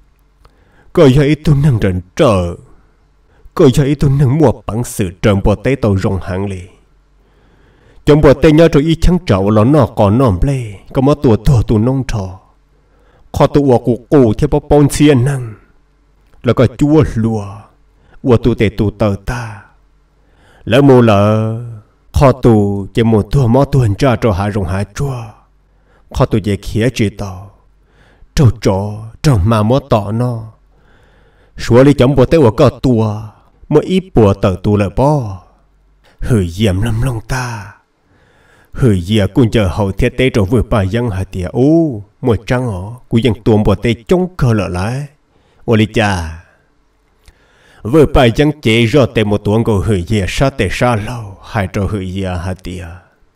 có giấy tôi nâng rần trở có giấy tôi nâng mua bằng sự trần bộ tế tàu rộng hạng lì trong bộ tế nhớ rồi ý chẳng trậu là nó còn nòm lê có mất tùa tùa tùa nông trò khó tùa của cụ theo bó bông chiên năng là có chúa lùa ua tùa tê tùa tờ ta lỡ mù lỡ khó tùa chỉ một tùa mó tuần tra cho hạ rộng hạ chua khó tụi dễ khía chỉ tỏ trâu trò trâu mà mó tỏ nó xua lý chấm bộ tế của có tùa mỗi ít bùa tờ tù lợi bó hử diệm lâm lòng ta hử giờ cũng chờ hậu thiết tế rồi vừa bài dân hạt tiệt ô một trăng ó cũngยังตัวบทเตจงcơ lợ lại ô li cha vừa bài dân chế rồi tệ một tuần của hử giờ sa tệ sa lâu hai trò hử giờ hạt tiệt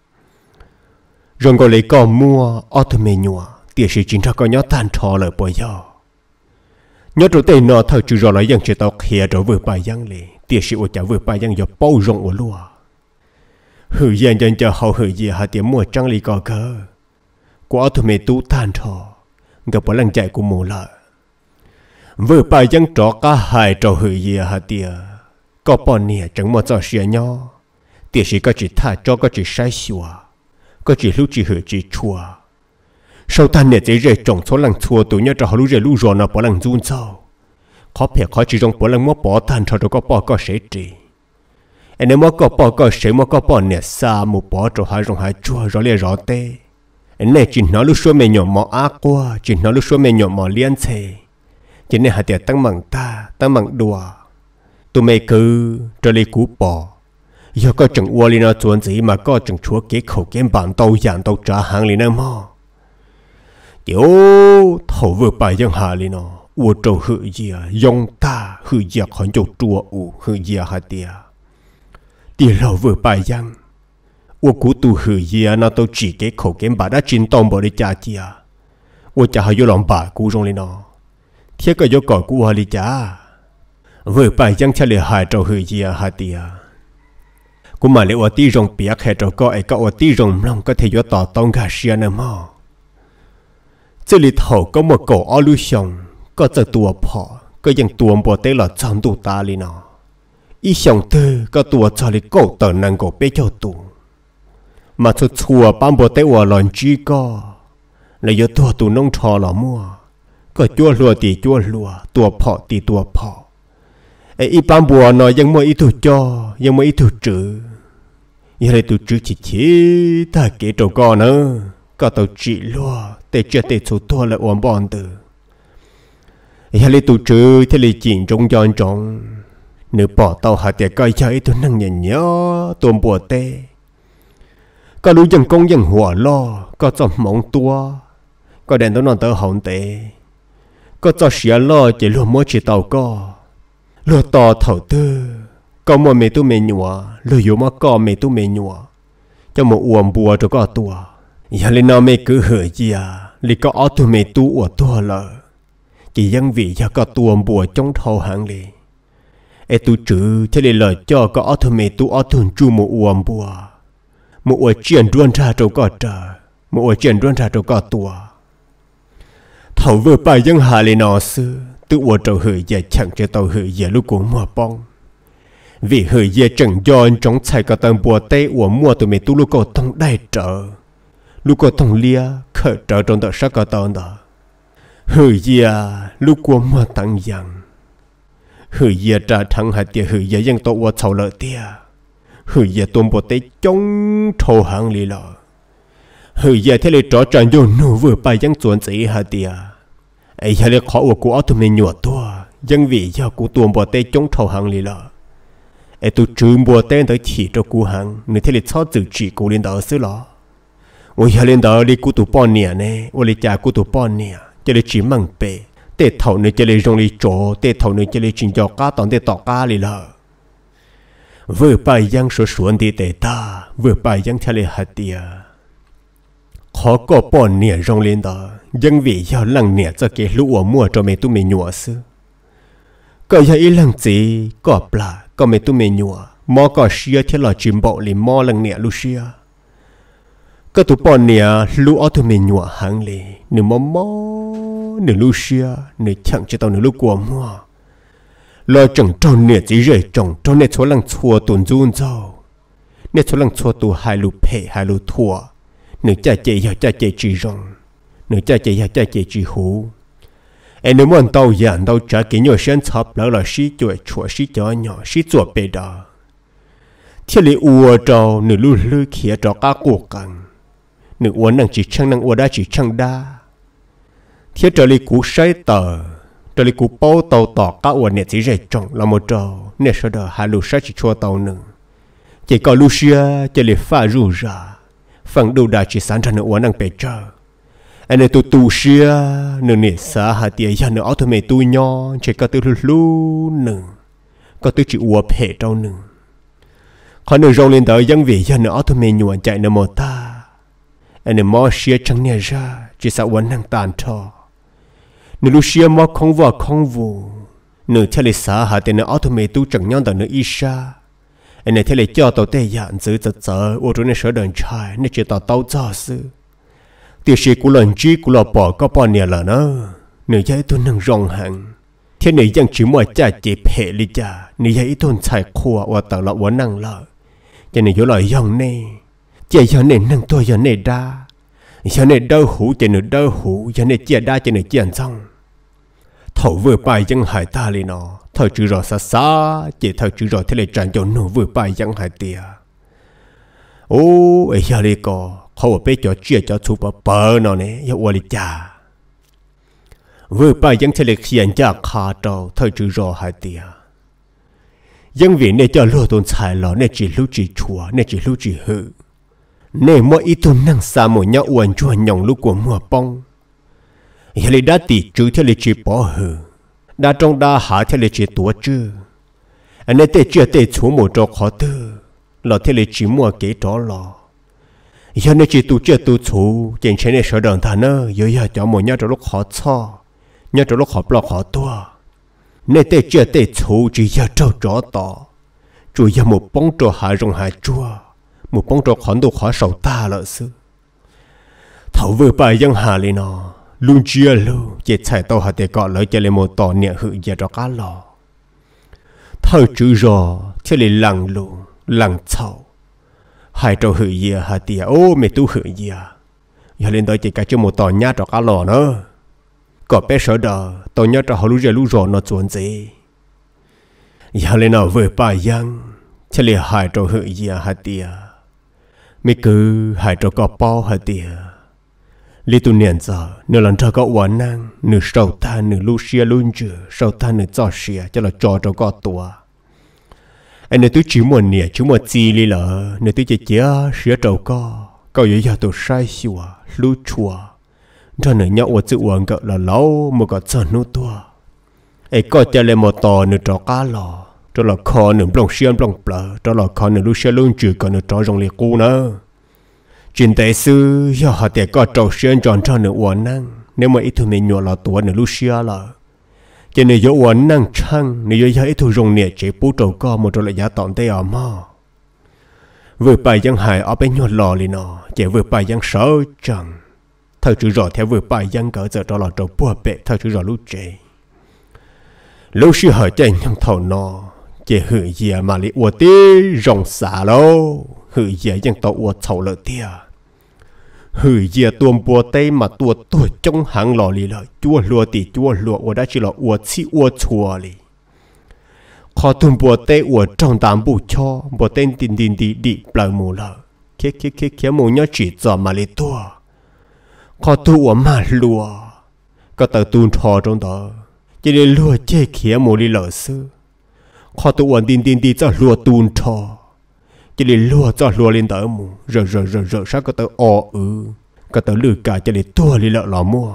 rồi có lấy con mua ở thằng mẹ nhua tiệt sĩ chính ra có nhớ tan trò lời bồi giờ nhớ rồi tệ nọ thời chữ rồi lại dân chế tao kia rồi vừa bài dân liền tiệt sĩ ô cha vừa bài dân giờ bao rộng ô lúa hử dân dân cho hậu hử gì hạt tiệm mua trăng lì cò cơ quá thôi mẹ tú tan thọ gặp bỏ lăng chạy của mù lợ vừa bài dân trọ cả hai trò hử gì hạt tiệm có bọn nè chẳng một giờ xìa nhau tiệt sĩ có chỉ thả cho có chỉ sai xùa có chỉ lúc chỉ hử chỉ chua sau tan nè chỉ rể trồng số lăng chua tụi nhau cho họ lúc rể lúc rồi nó bỏ lăng run sâu khó phải khó chỉ trong bỏ lăng mất bỏ tan thọ rồi có bỏ có sẽ trị anh em có bỏ có sẽ mà có bỏ nè xa một bỏ rồi hai rồi hai chua rồi liền rõ tê anh này chỉ nói lúc xưa mình nhỏ mỏ ác qua chỉ nói lúc xưa mình nhỏ mỏ liên thế chỉ nên hạt tiền tăng bằng ta tăng bằng đùa tụi mày cứ trở lại cú bỏ giờ có chẳng uo li nó chuẩn gì mà có chẳng chúa kế khẩu kế bản tàu giảng tàu trả hàng li nó mà kiểu thầu vừa bài dân hà li nó uo trâu hự gì dòng ta hự gì khỏi chỗ chùa u hự gì hạt tiền đi lâu vừa bài dân, tôi cố tu hử gì nó tôi chỉ cái khẩu kiếm bà đã chín tông bỏ đi cha chia, tôi cha hay vô lòng bà cú trong lên nó, thế cái vô cỏ cú hay đi cha, vừa bài dân cha lệ hại trâu hử gì hả tia, cú mà lệ tôi tí rong bịa hay trâu có ai có tôi tí rong lòng có thể vô tỏ tông gà xia nữa mà,这里头có một cổ ở lưu sông, có只ตัวพอก็ยังตัวบ่ได้ละจังตัวตาเลยเนาะอีช่างเธอก็ตัวชาลิโก้ตอนนั้นก็เป็นเจ้าตัวมาชัวชัวปั้มบัวเตว่าหลอนจีก็เลยยตัวตัวน้องชอหล่อมัวก็จั่วรัวตีจั่วรัวตัวพอตีตัวพอไอ้อีปั้มบัวหน่อยยังไม่อีตัวจอยังไม่อีตัวจื้อยังเลยตัวจื้อชิชิถ้าเก๋ตัวก่อนเนอะก็ตัวจีรัวแต่เจ้าเตะชัวตัวเลยอ้วนบอลเตอยังเลยตัวจื้อที่เลยจิงจงยอนจงนึกbỏ tàu hạt tiệt coi chơi tôi năng nhẹ nhớ tôi bùa tê có lũ dân công dânหัว lo có cho mỏng tua có đèn tôi non tơ hỏng tê có cho xỉa lo chỉ luôn mỗi chỉ tàu co lúa to thầu tư có một mẹ tôi mẹ nhua lúa yếu mà có mẹ tôi mẹ nhua cho một uổng bùa cho có tua giờ lên nào mẹ cứ hở gì à li có ở tôi mẹ tu uổng tua lợ chỉ dân vì giờ có tua bùa trong thầu hàng li ê tu chữ thế lời cho có ở thầm mẹ tu ở thôn chu một uổng bùa một uổng chuyện đoan ra trâu có trời một uổng chuyện đoan ra trâu có tua thầu vừa bài dân hà lên nó xưa tự uổng trâu hửi giờ chẳng cho tàu hửi giờ lúc cũng mua bông vì hửi giờ chẳng do trong chạy có tầng bùa tê uổng mua tụi mẹ tu lúc có tông đại trở lúc có tông lia khởi trở trong tờ sắc có tông đó hửi giờ lúc có mua tăng dần hử giờ trả thằng hạt tiệt hử giờ dân tàu sầu lợi tiệt hử giờ tuôn bột tê chống thầu hàng lì lợ hử giờ thế là trò chuyện vô nụ vừa bài dân chuẩn chỉ hạt tiệt ấy giờ là khó của ở tụi mình nhọ tua dân vì giờ của tuôn bột tê chống thầu hàng lì lợ ấy tụi trừ bột tê tới chỉ cho cú hàng nên thế là sáu chữ chỉ của lên đó xứ lọ ôi giờ lên đó đi của tụi bọn nè nè ôi cha của tụi bọn nè cho là chỉ măng bể tê thầu này chỉ lấy rong lấy chỗ tê thầu này chỉ lấy trình cho cá tòn tê tọ cá lì lợ vừa bài giang số xuân thì tê ta vừa bài giang theo lấy hạt tiệt khó có bọn nè rong lên đó dân vì giao lăng nè cho cái lũ mua cho mẹ tụi mình nhua xứ có giờ ý lăng gì có bả có mẹ tụi mình nhua mò có xia theo là chim bộ lì mò lăng nè lu xia có tụi bọn nè lũ ở tụi mình nhua hàng lì nửa mò mò nửa Lucia nửa chẳng cho tao nửa lúc qua mua lo chẳng tròn nửa chỉ rời trồng tròn nửa số lăng chua tuần run rau nửa số lăng chua tu hai lù phe hai lù thua nửa cha chạy giờ cha chạy chỉ rong nửa cha chạy giờ cha chạy chỉ hú em nếu muốn tao giản tao trả cái nhỏ sen chập lỡ là xí chuột chuột xí chó nhỏ xí chuột bê đỏ thiết lý ua trâu nửa lù lư khía trò cá cổ cẳng nửa uốn năng chỉ chăng năng ua đa chỉ chăng đa thiết trở lại cú say tờ trở lại cú bao tàu tỏ các uẩn nè chỉ rẻ trọng là một trâu nè sau đó hai lũ say chỉ chua tàu nữa chỉ có Lucia chỉ để pha rủ ra phần đầu đại chỉ sản ra nửa uốn năng bể chờ anh này tụ tụ xia nửa nửa xã hà tiề ya nửa áo thôi mày tụ nhỏ chỉ có từ lu nửa có từ chỉ uốn bể trâu nửa còn nửa rong lên tới dân về ya nửa áo thôi mày nhuận chạy nửa một ta anh này mò xia trắng nhẹ ra chỉ sợ uốn năng tàn thọ nửa lu xia mò không vào không vụ nửa theo lịch xã hà tiề nửa áo thôi mày tụ chẳng nhon tới nửa isa anh này theo lịch cho tàu tây dạn giữ giật giật ô tô này sợ đờn trai nên chỉ tàu tàu cho sư tiêu sĩ của lần chi của lò bỏ có bao nhiêu là nó nửa giấy tôi nâng rong hàng thế này dân chỉ mua cha chỉ phê đi cha nửa giấy tôi xài khoa và tàu lọ vẫn năng lợ cho nên hiểu lời dòng này chỉ giờ này nâng tôi giờ này đa giờ này đau hủ cho nên đau hủ giờ này chia đa cho nên chia xong thầu vừa bài dân hải ta li nó thầu chữ rõ xa xa chỉ thầu chữ rõ thế này tràn cho nó vừa bài dân hải tia ô ấy giờ đi co họ bé cho chia cho chú bà bờ nó nè yêu ơi cha vừa bài dân thế này hiện ra khá trâu thầu chữ rõ hải tia dân vì này cho lúa tồn xài lọ này chỉ lúa chỉ chùa này chỉ lúa chỉ hư này mỗi ít tồn năng xa một nhau uẩn chùa nhộng lúa của mùa bông giờ này đã tỉ chữ thế này chỉ bỏ hư đã trong đa hạ thế này chỉ tuổi chứ anh ấy tê chưa tê xuống một trò khó tư lọ thế này chỉ mua kế trò lọ giờ này chỉ tu chưa tu chú trên trên này sợ đòn thằng nữa giờ giờ cho một nhau trò lúc khó cho nhau trò lúc khó bỏ khó tua này tê chưa tê chú chỉ giờ trâu trò tỏ chủ giờ một bông trò hạ rong hạ chua một bông trò khó đồ khó sầu ta lợ sư thầu vừa bài dân hà lên nó luôn chia luôn chỉ chạy tàu hạt để gọi lại cho lên một tòa nhẹ hự giờ cho cá lò thâu chữ rò thế là lằng luôn lằng chậu hai trâu hự giờ hạt tiề ô mẹ tu hự giờ giờ lên tới chỉ cả cho một tòa nhát cho cá lò nữa có bé sợ đờ tòa nhát cho họ lú giờ lú rò nó chuẩn gì giờ lên nó vừa bài dân thế là hai trâu hự giờ hạt tiề mẹ cứ hai trâu có bao hạt tiề lý tu niệm giờ nửa lần cho có uẩn năng nửa sầu ta nửa lu xia luôn chưa sầu ta nửa cho xia cho là cho cho có tua anh nửa tu chỉ muốn niệm chỉ muốn gì li lợ nửa tu chỉ chia xia trâu có có yếu giờ tu sai xua lu chua cho nửa nhau uẩn chữ uẩn cỡ là lâu một cái chân nút tua ấy có cho lên một tò nửa trò cá lò cho là kho nửa bông xia bông bờ cho là kho nửa lu xia luôn chưa còn nửa trò rong liệt cu nữa chuyện đại sư do họ để có trâu xuyên tròn cho nửa uẩn năng nếu mà ít thôi mình nhọ là tuổi nửa Lucia là cho nên do uẩn năng chăng nếu do ít thôi dùng nhẹ chỉ bút trâu co một trâu lại giá tọn tay ở mò vừa bài dân hài ở bên nhọ lò li nọ chỉ vừa bài dân sợ chẳng thâu chữ rõ theo vừa bài dân cỡ giờ cho là trâu bùa bệ thâu chữ rõ lúc chế lúc xưa hỏi chạy nhông thầu nọ chỉ hử gì mà li uất tí rong xả lâu hử gì dân tàu uất thầu lợi tia hử giờ tuồng bùa tây mà tua tua trong hàng lò lì lợi chua lùa tỉ chua lùa ở đã chỉ là uất xí uất chua lì khó tuồng bùa tây uất trong tám bù cho bùa tây tin tin đi đi bờ mù lợ kia kia kia kia mù nhớ chỉ giờ mà lì tua khó tu uất mà lùa có tờ tuôn thò trong đó chỉ để lùa chơi kia mù lì lợ sư khó tu uất tin tin đi cho lùa tuôn thò chỉ để lùa cho lùa lên tới mù rồi rồi rồi rồi sao có tới o ư có tới lừa cả chỉ để tua lên lợ lò mua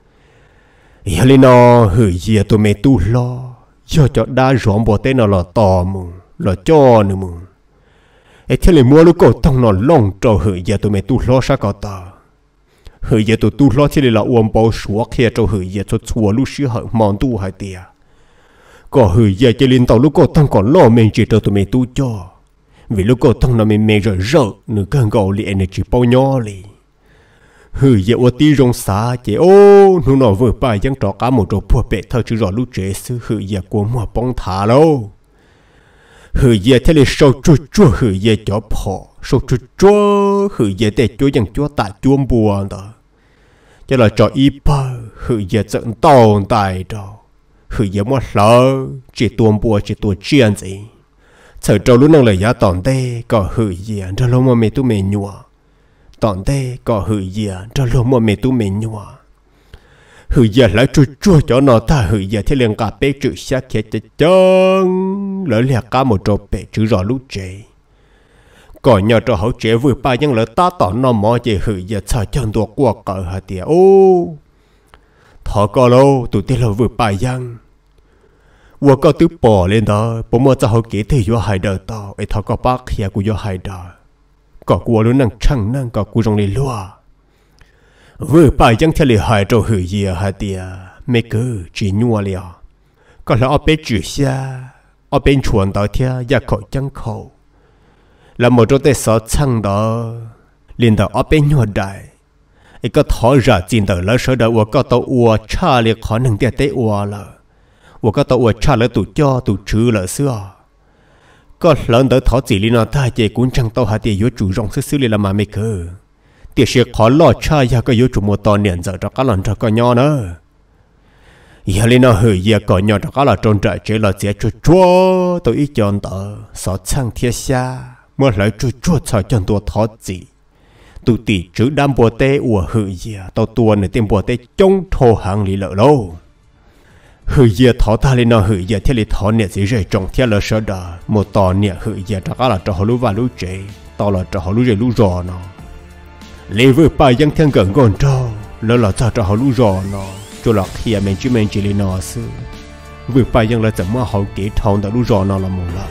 giờ lên nó hửi gì tôi mẹ tu lo cho cho đa rõm bỏ tên nó là to mù là cho nữa mù ấy thế là mua lúc cổ tông nó lông trâu hửi giờ tôi mẹ tu lo sao có tờ hửi giờ tôi tu lo chỉ là uống bao suốt kia trâu hửi giờ cho chùa lúc xưa hở mòn tu hai tia có hửi giờ chỉ lên tàu lúc cổ tông còn lo mình chỉ trâu tôi mẹ tu cho vì lúc cô thông nó mình mê rồi rợ nửa cơn gầu li energy bao nhỏ li hừ giờ ô tí rong xá chế ô nó nó vừa bài dân trọ cá một trò bùa bệ thơ chứ rõ lúc chế sư hừ giờ của mua bóng thả lâu hừ giờ thế là sâu chua chua hừ giờ chó phò sâu chua chua hừ giờ để chua dân chua tạ chua buồn đó cho là trò y bơ hừ giờ trận tồn tại đó hừ giờ mua lỡ chỉ tuôn bùa chỉ tuôn chiên gì sợ trâu lúc năng lời giá tòn tê có hử gì cho lúc mà mẹ tu mẹ nhua tòn tê có hử gì cho lúc mà mẹ tu mẹ nhua hử gì lại chua chua cho nó ta hử gì thế liền cả bé chữ sát kia chết chân lỡ lẹ cả một trâu bé chữ rõ lúc chế còn nhờ cho hậu chế vừa ba những lời ta tỏ nó mò về hử giờ chờ chân tua qua cỡ hả tiệt ô thọ có lâu tụi tiên là vừa ba những vừa có tứ bỏ lên đó bố mẹ cho hậu kế thì vô hai đời tao ấy thọ có bác kia của vô hai đời có của luôn năng trăng năng có của trong này lúa vừa ba những theo lời hai trâu hử giờ hả tiệt mấy cứ chỉ nhua liền có là ở bên chữ xa ở bên chuồn đó theo gia khẩu chân khẩu là một trong tay sáu chăng đó liền đó ở bên nhua đại ấy có thọ ra chín đời là số đó có tàu uo cha liền khó năng tiệt tế uo là có tàu uo cha là tụ cho tụ chữ là xưa có lần đó thọ chỉ liền nó ta chỉ cũng chẳng tàu hạt tiền yếu chủ rong xứ xứ liền là mà mấy cơ tiệt sẽ khó lo cha ya có yếu chủ một tòn niệm giờ cho các lần cho con nhỏ nữa giờ lên nó hơi giờ còn nhỏ đó là trôn trại chế là chế chua chua tôi ít chọn tờ sáu chăng thiên xa mới lại chua chua cho chân tôi thọ gì tụi tỷ chữ đam bùa tê ủa hơi giờ tao tua này tên bùa tê trong thô hàng lý lợ lâu hơi giờ thọ ta lên nó hơi giờ theo lý thọ nè chỉ rơi trong theo lỡ sợ đờ một tò nè hơi giờ đó là cho họ lú và lú chế tao là cho họ lú rơi lú rò nó lấy vừa bài dân thiên gần gần trâu lỡ là cho cho họ lú rò nó cho lọt khi mình chỉ mình chỉ lên nó sư vừa phải dân là怎么好给ထောင်的路上那了么了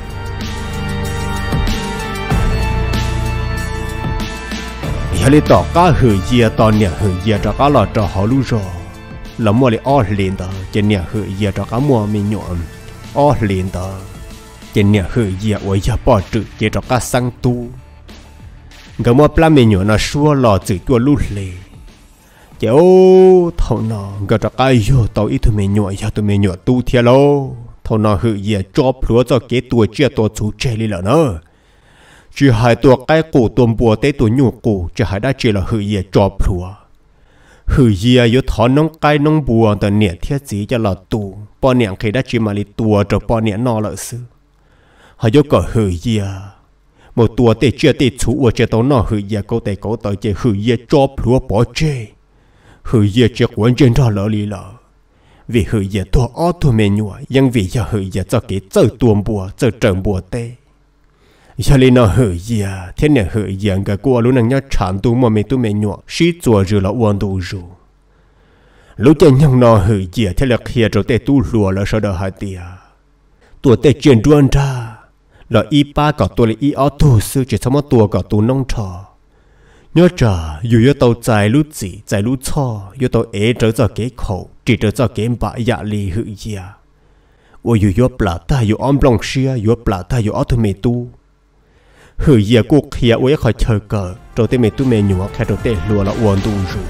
giờ lấy tỏ cá hử dìa tỏ nè hử dìa cho cá lọt cho họ lú rò là mua lấy ót lên đó trên nè hử dìa cho cá mua mình nhọn ót lên đó trên nè hử dìa ở giờ bỏ trừ chỉ cho cá sang tu cái mua plam mình nhọn nó xua lọt chữ chua lú lề cháu thầu nọ gỡ ra cái vô tao ít tụi mình nhọ giờ tụi mình nhọ tu thiệt lâu thầu nọ hự giờ cho plúa cho cái tuổi chia tuổi chú trẻ đi là nữa chỉ hai tuổi cái cổ tuồng bùa tới tuổi nhọ cổ chỉ hai đã chỉ là hự giờ cho plúa hự giờ yếu thọ nông cái nông bùa từ nhẹ thiết gì cho là tu bao nhẹ khi đã chỉ mà đi tua cho bao nhẹ nọ lợi sư họ yếu có hự giờ một tuổi tới chia tới chú ở chia tao nọ hự giờ câu tới câu tới chỉ hự giờ cho plúa bỏ chơi hư giờ chỉ quan trên đó lỡ lì lỡ vì hư giờ tua ở tua mê nhua nhưng vì giờ hư giờ cho cái chơi tuồng bùa chơi trần bùa tê giờ lên nó hư giờ thế này hư giờ cái cô luôn năng nhớ chán tu mà mê tu mê nhua xí chùa rồi là uốn tu rồi lúc chân nhang nó hư giờ thế là kia rồi tê tu lùa là sau đó hai tia tua tê chuyện đuôn ra là y ba cả tua là y ở tu sư chỉ xong tua cả tu nông trò nhớ trả dù yếu tàu dài lút gì dài lút cho yếu tàu ế trở ra cái khẩu chỉ trở ra cái bạ dạ lì hự gì ôi dù yếu bả ta yếu ôm lòng xia yếu bả ta yếu ở thôi mẹ tu hự gì cuộc kia ôi khỏi chờ cờ rồi tên mẹ tu mẹ nhủ khai rồi tên lùa là uốn tu rồi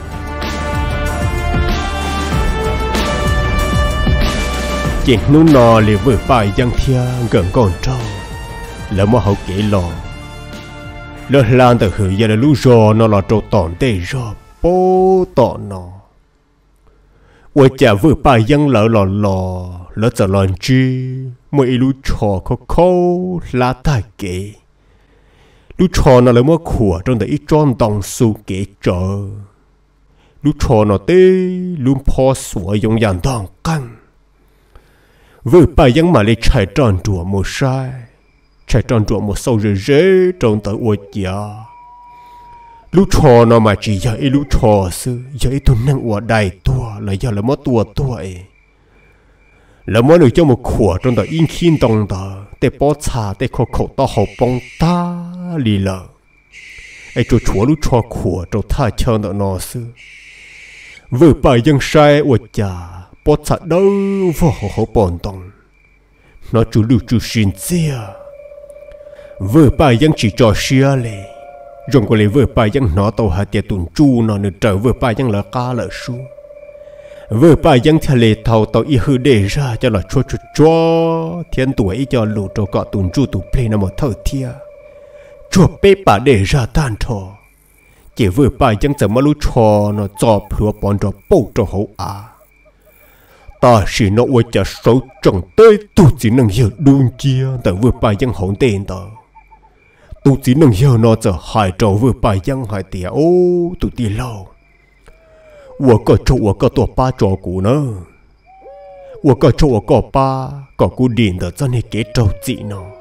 chỉ nụ nọ liền vừa bài giang thia gần con trâu lỡ mà hậu kỹ lò lỡ lan từ hử giờ là lú rò nó là trâu tòn tê rò bố tòn nó ôi chả vừa bài dân lỡ lò lò lỡ giờ lòn chi mỗi lú trò khó khó lá tai kệ lú trò nó là mỗi khủa trong đấy tròn tòng su kệ chờ lú trò nó tê lú phò sủa dùng dàn tòng căng vừa bài dân mà lấy chạy tròn chùa một sai chạy tròn trộn một sâu rễ rễ trong tới uất giá lú trò nó mà chỉ giờ lú trò sư giờ tôi năng uất đầy tua là giờ là mất tua tuổi là mất được cho một khỏa trong tới in khiên tông tờ để bỏ xả để khổ khổ to hậu bông ta lì lờ ấy cho chúa lú trò khỏa trong tha chờ nợ nó sư vừa bài dân sai uất giá bỏ xả đâu vô hậu hậu bông tông nó chủ lưu chủ xin chia vừa bài dân chỉ cho xia lệ rồi có lẽ vừa bài dân nó tàu hạt tiền tuần chu nó được trở vừa bài dân là cá là su vừa bài dân theo lệ tàu tàu y hư đề ra cho là chua chua chua thiên tuổi cho lù cho cọ tuần chu tụ plei nó một thở thia chua bê bà đề ra tan thọ chỉ vừa bài dân giờ mà lú chò nó cho plua bọn cho bầu cho hậu à ta chỉ nó uất chả xấu trồng tới tu chỉ năng hiểu đun chia tại vừa bài dân hỗn tên ta tu chỉ năng hiểu nó giờ hai trâu vừa bài dân hai tia ô tu tia lâu uất có trâu uất có tổ ba trâu cũ nữa uất có trâu uất có ba có cú điện đó cho nên cái trâu chị nó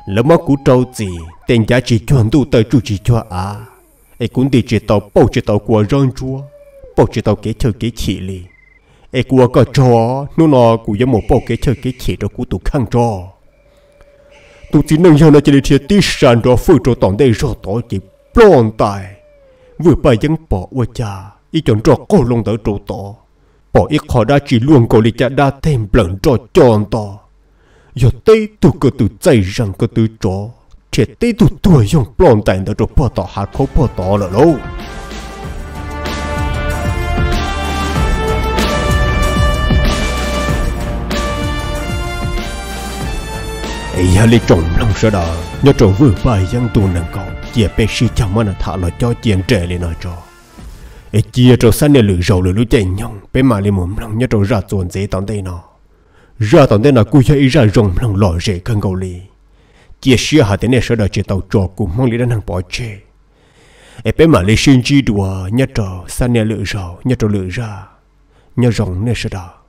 lỡ mất cú trâu gì tiền giá chỉ chuẩn tu tới chủ chỉ cho à ấy cũng đi chỉ tàu bao chỉ tàu của rong chúa bao chỉ tàu kế chơi kế chỉ li ấy của có cho nó nó của giống một bao kế chơi kế chỉ cho của tụ khang cho tụ chỉ nên cho nó chỉ để chơi tí sàn đó phơi cho tòn đây rồi tỏ chỉ plon tài vừa bài dân bỏ qua cha ý chọn cho cô lông tới trụ tỏ bỏ ít khó đã chỉ luôn có lý cha đã thêm bẩn cho tròn to giờ tây tụ cơ tụ chạy rằng cơ tụ chó chết tây tụ tuổi dùng plon tài đó cho bỏ tỏ hạt khâu bỏ tỏ là lâu ấy hà lý trồng lòng sợ đỏ nhớ trồng vừa bài dân tu nâng cầu chia bé si chăm mà thả lại cho tiền trẻ lên nói cho ấy chia cho sáng nay lử rầu lử lử chạy nhông bé mà lên mồm lòng nhớ trồng ra tuần dễ tận đây nó ra tận đây là cúi cho ý ra rồng lòng lò rễ khăn cầu lì chia xia hà thế này sợ đỏ chỉ tàu trò cùng mong lý đang hàng bỏ chê ấy bé mà lên xin chi đùa nhớ trồng sáng nay lử rầu nhớ trồng lử ra nhớ rồng nên sợ đỏ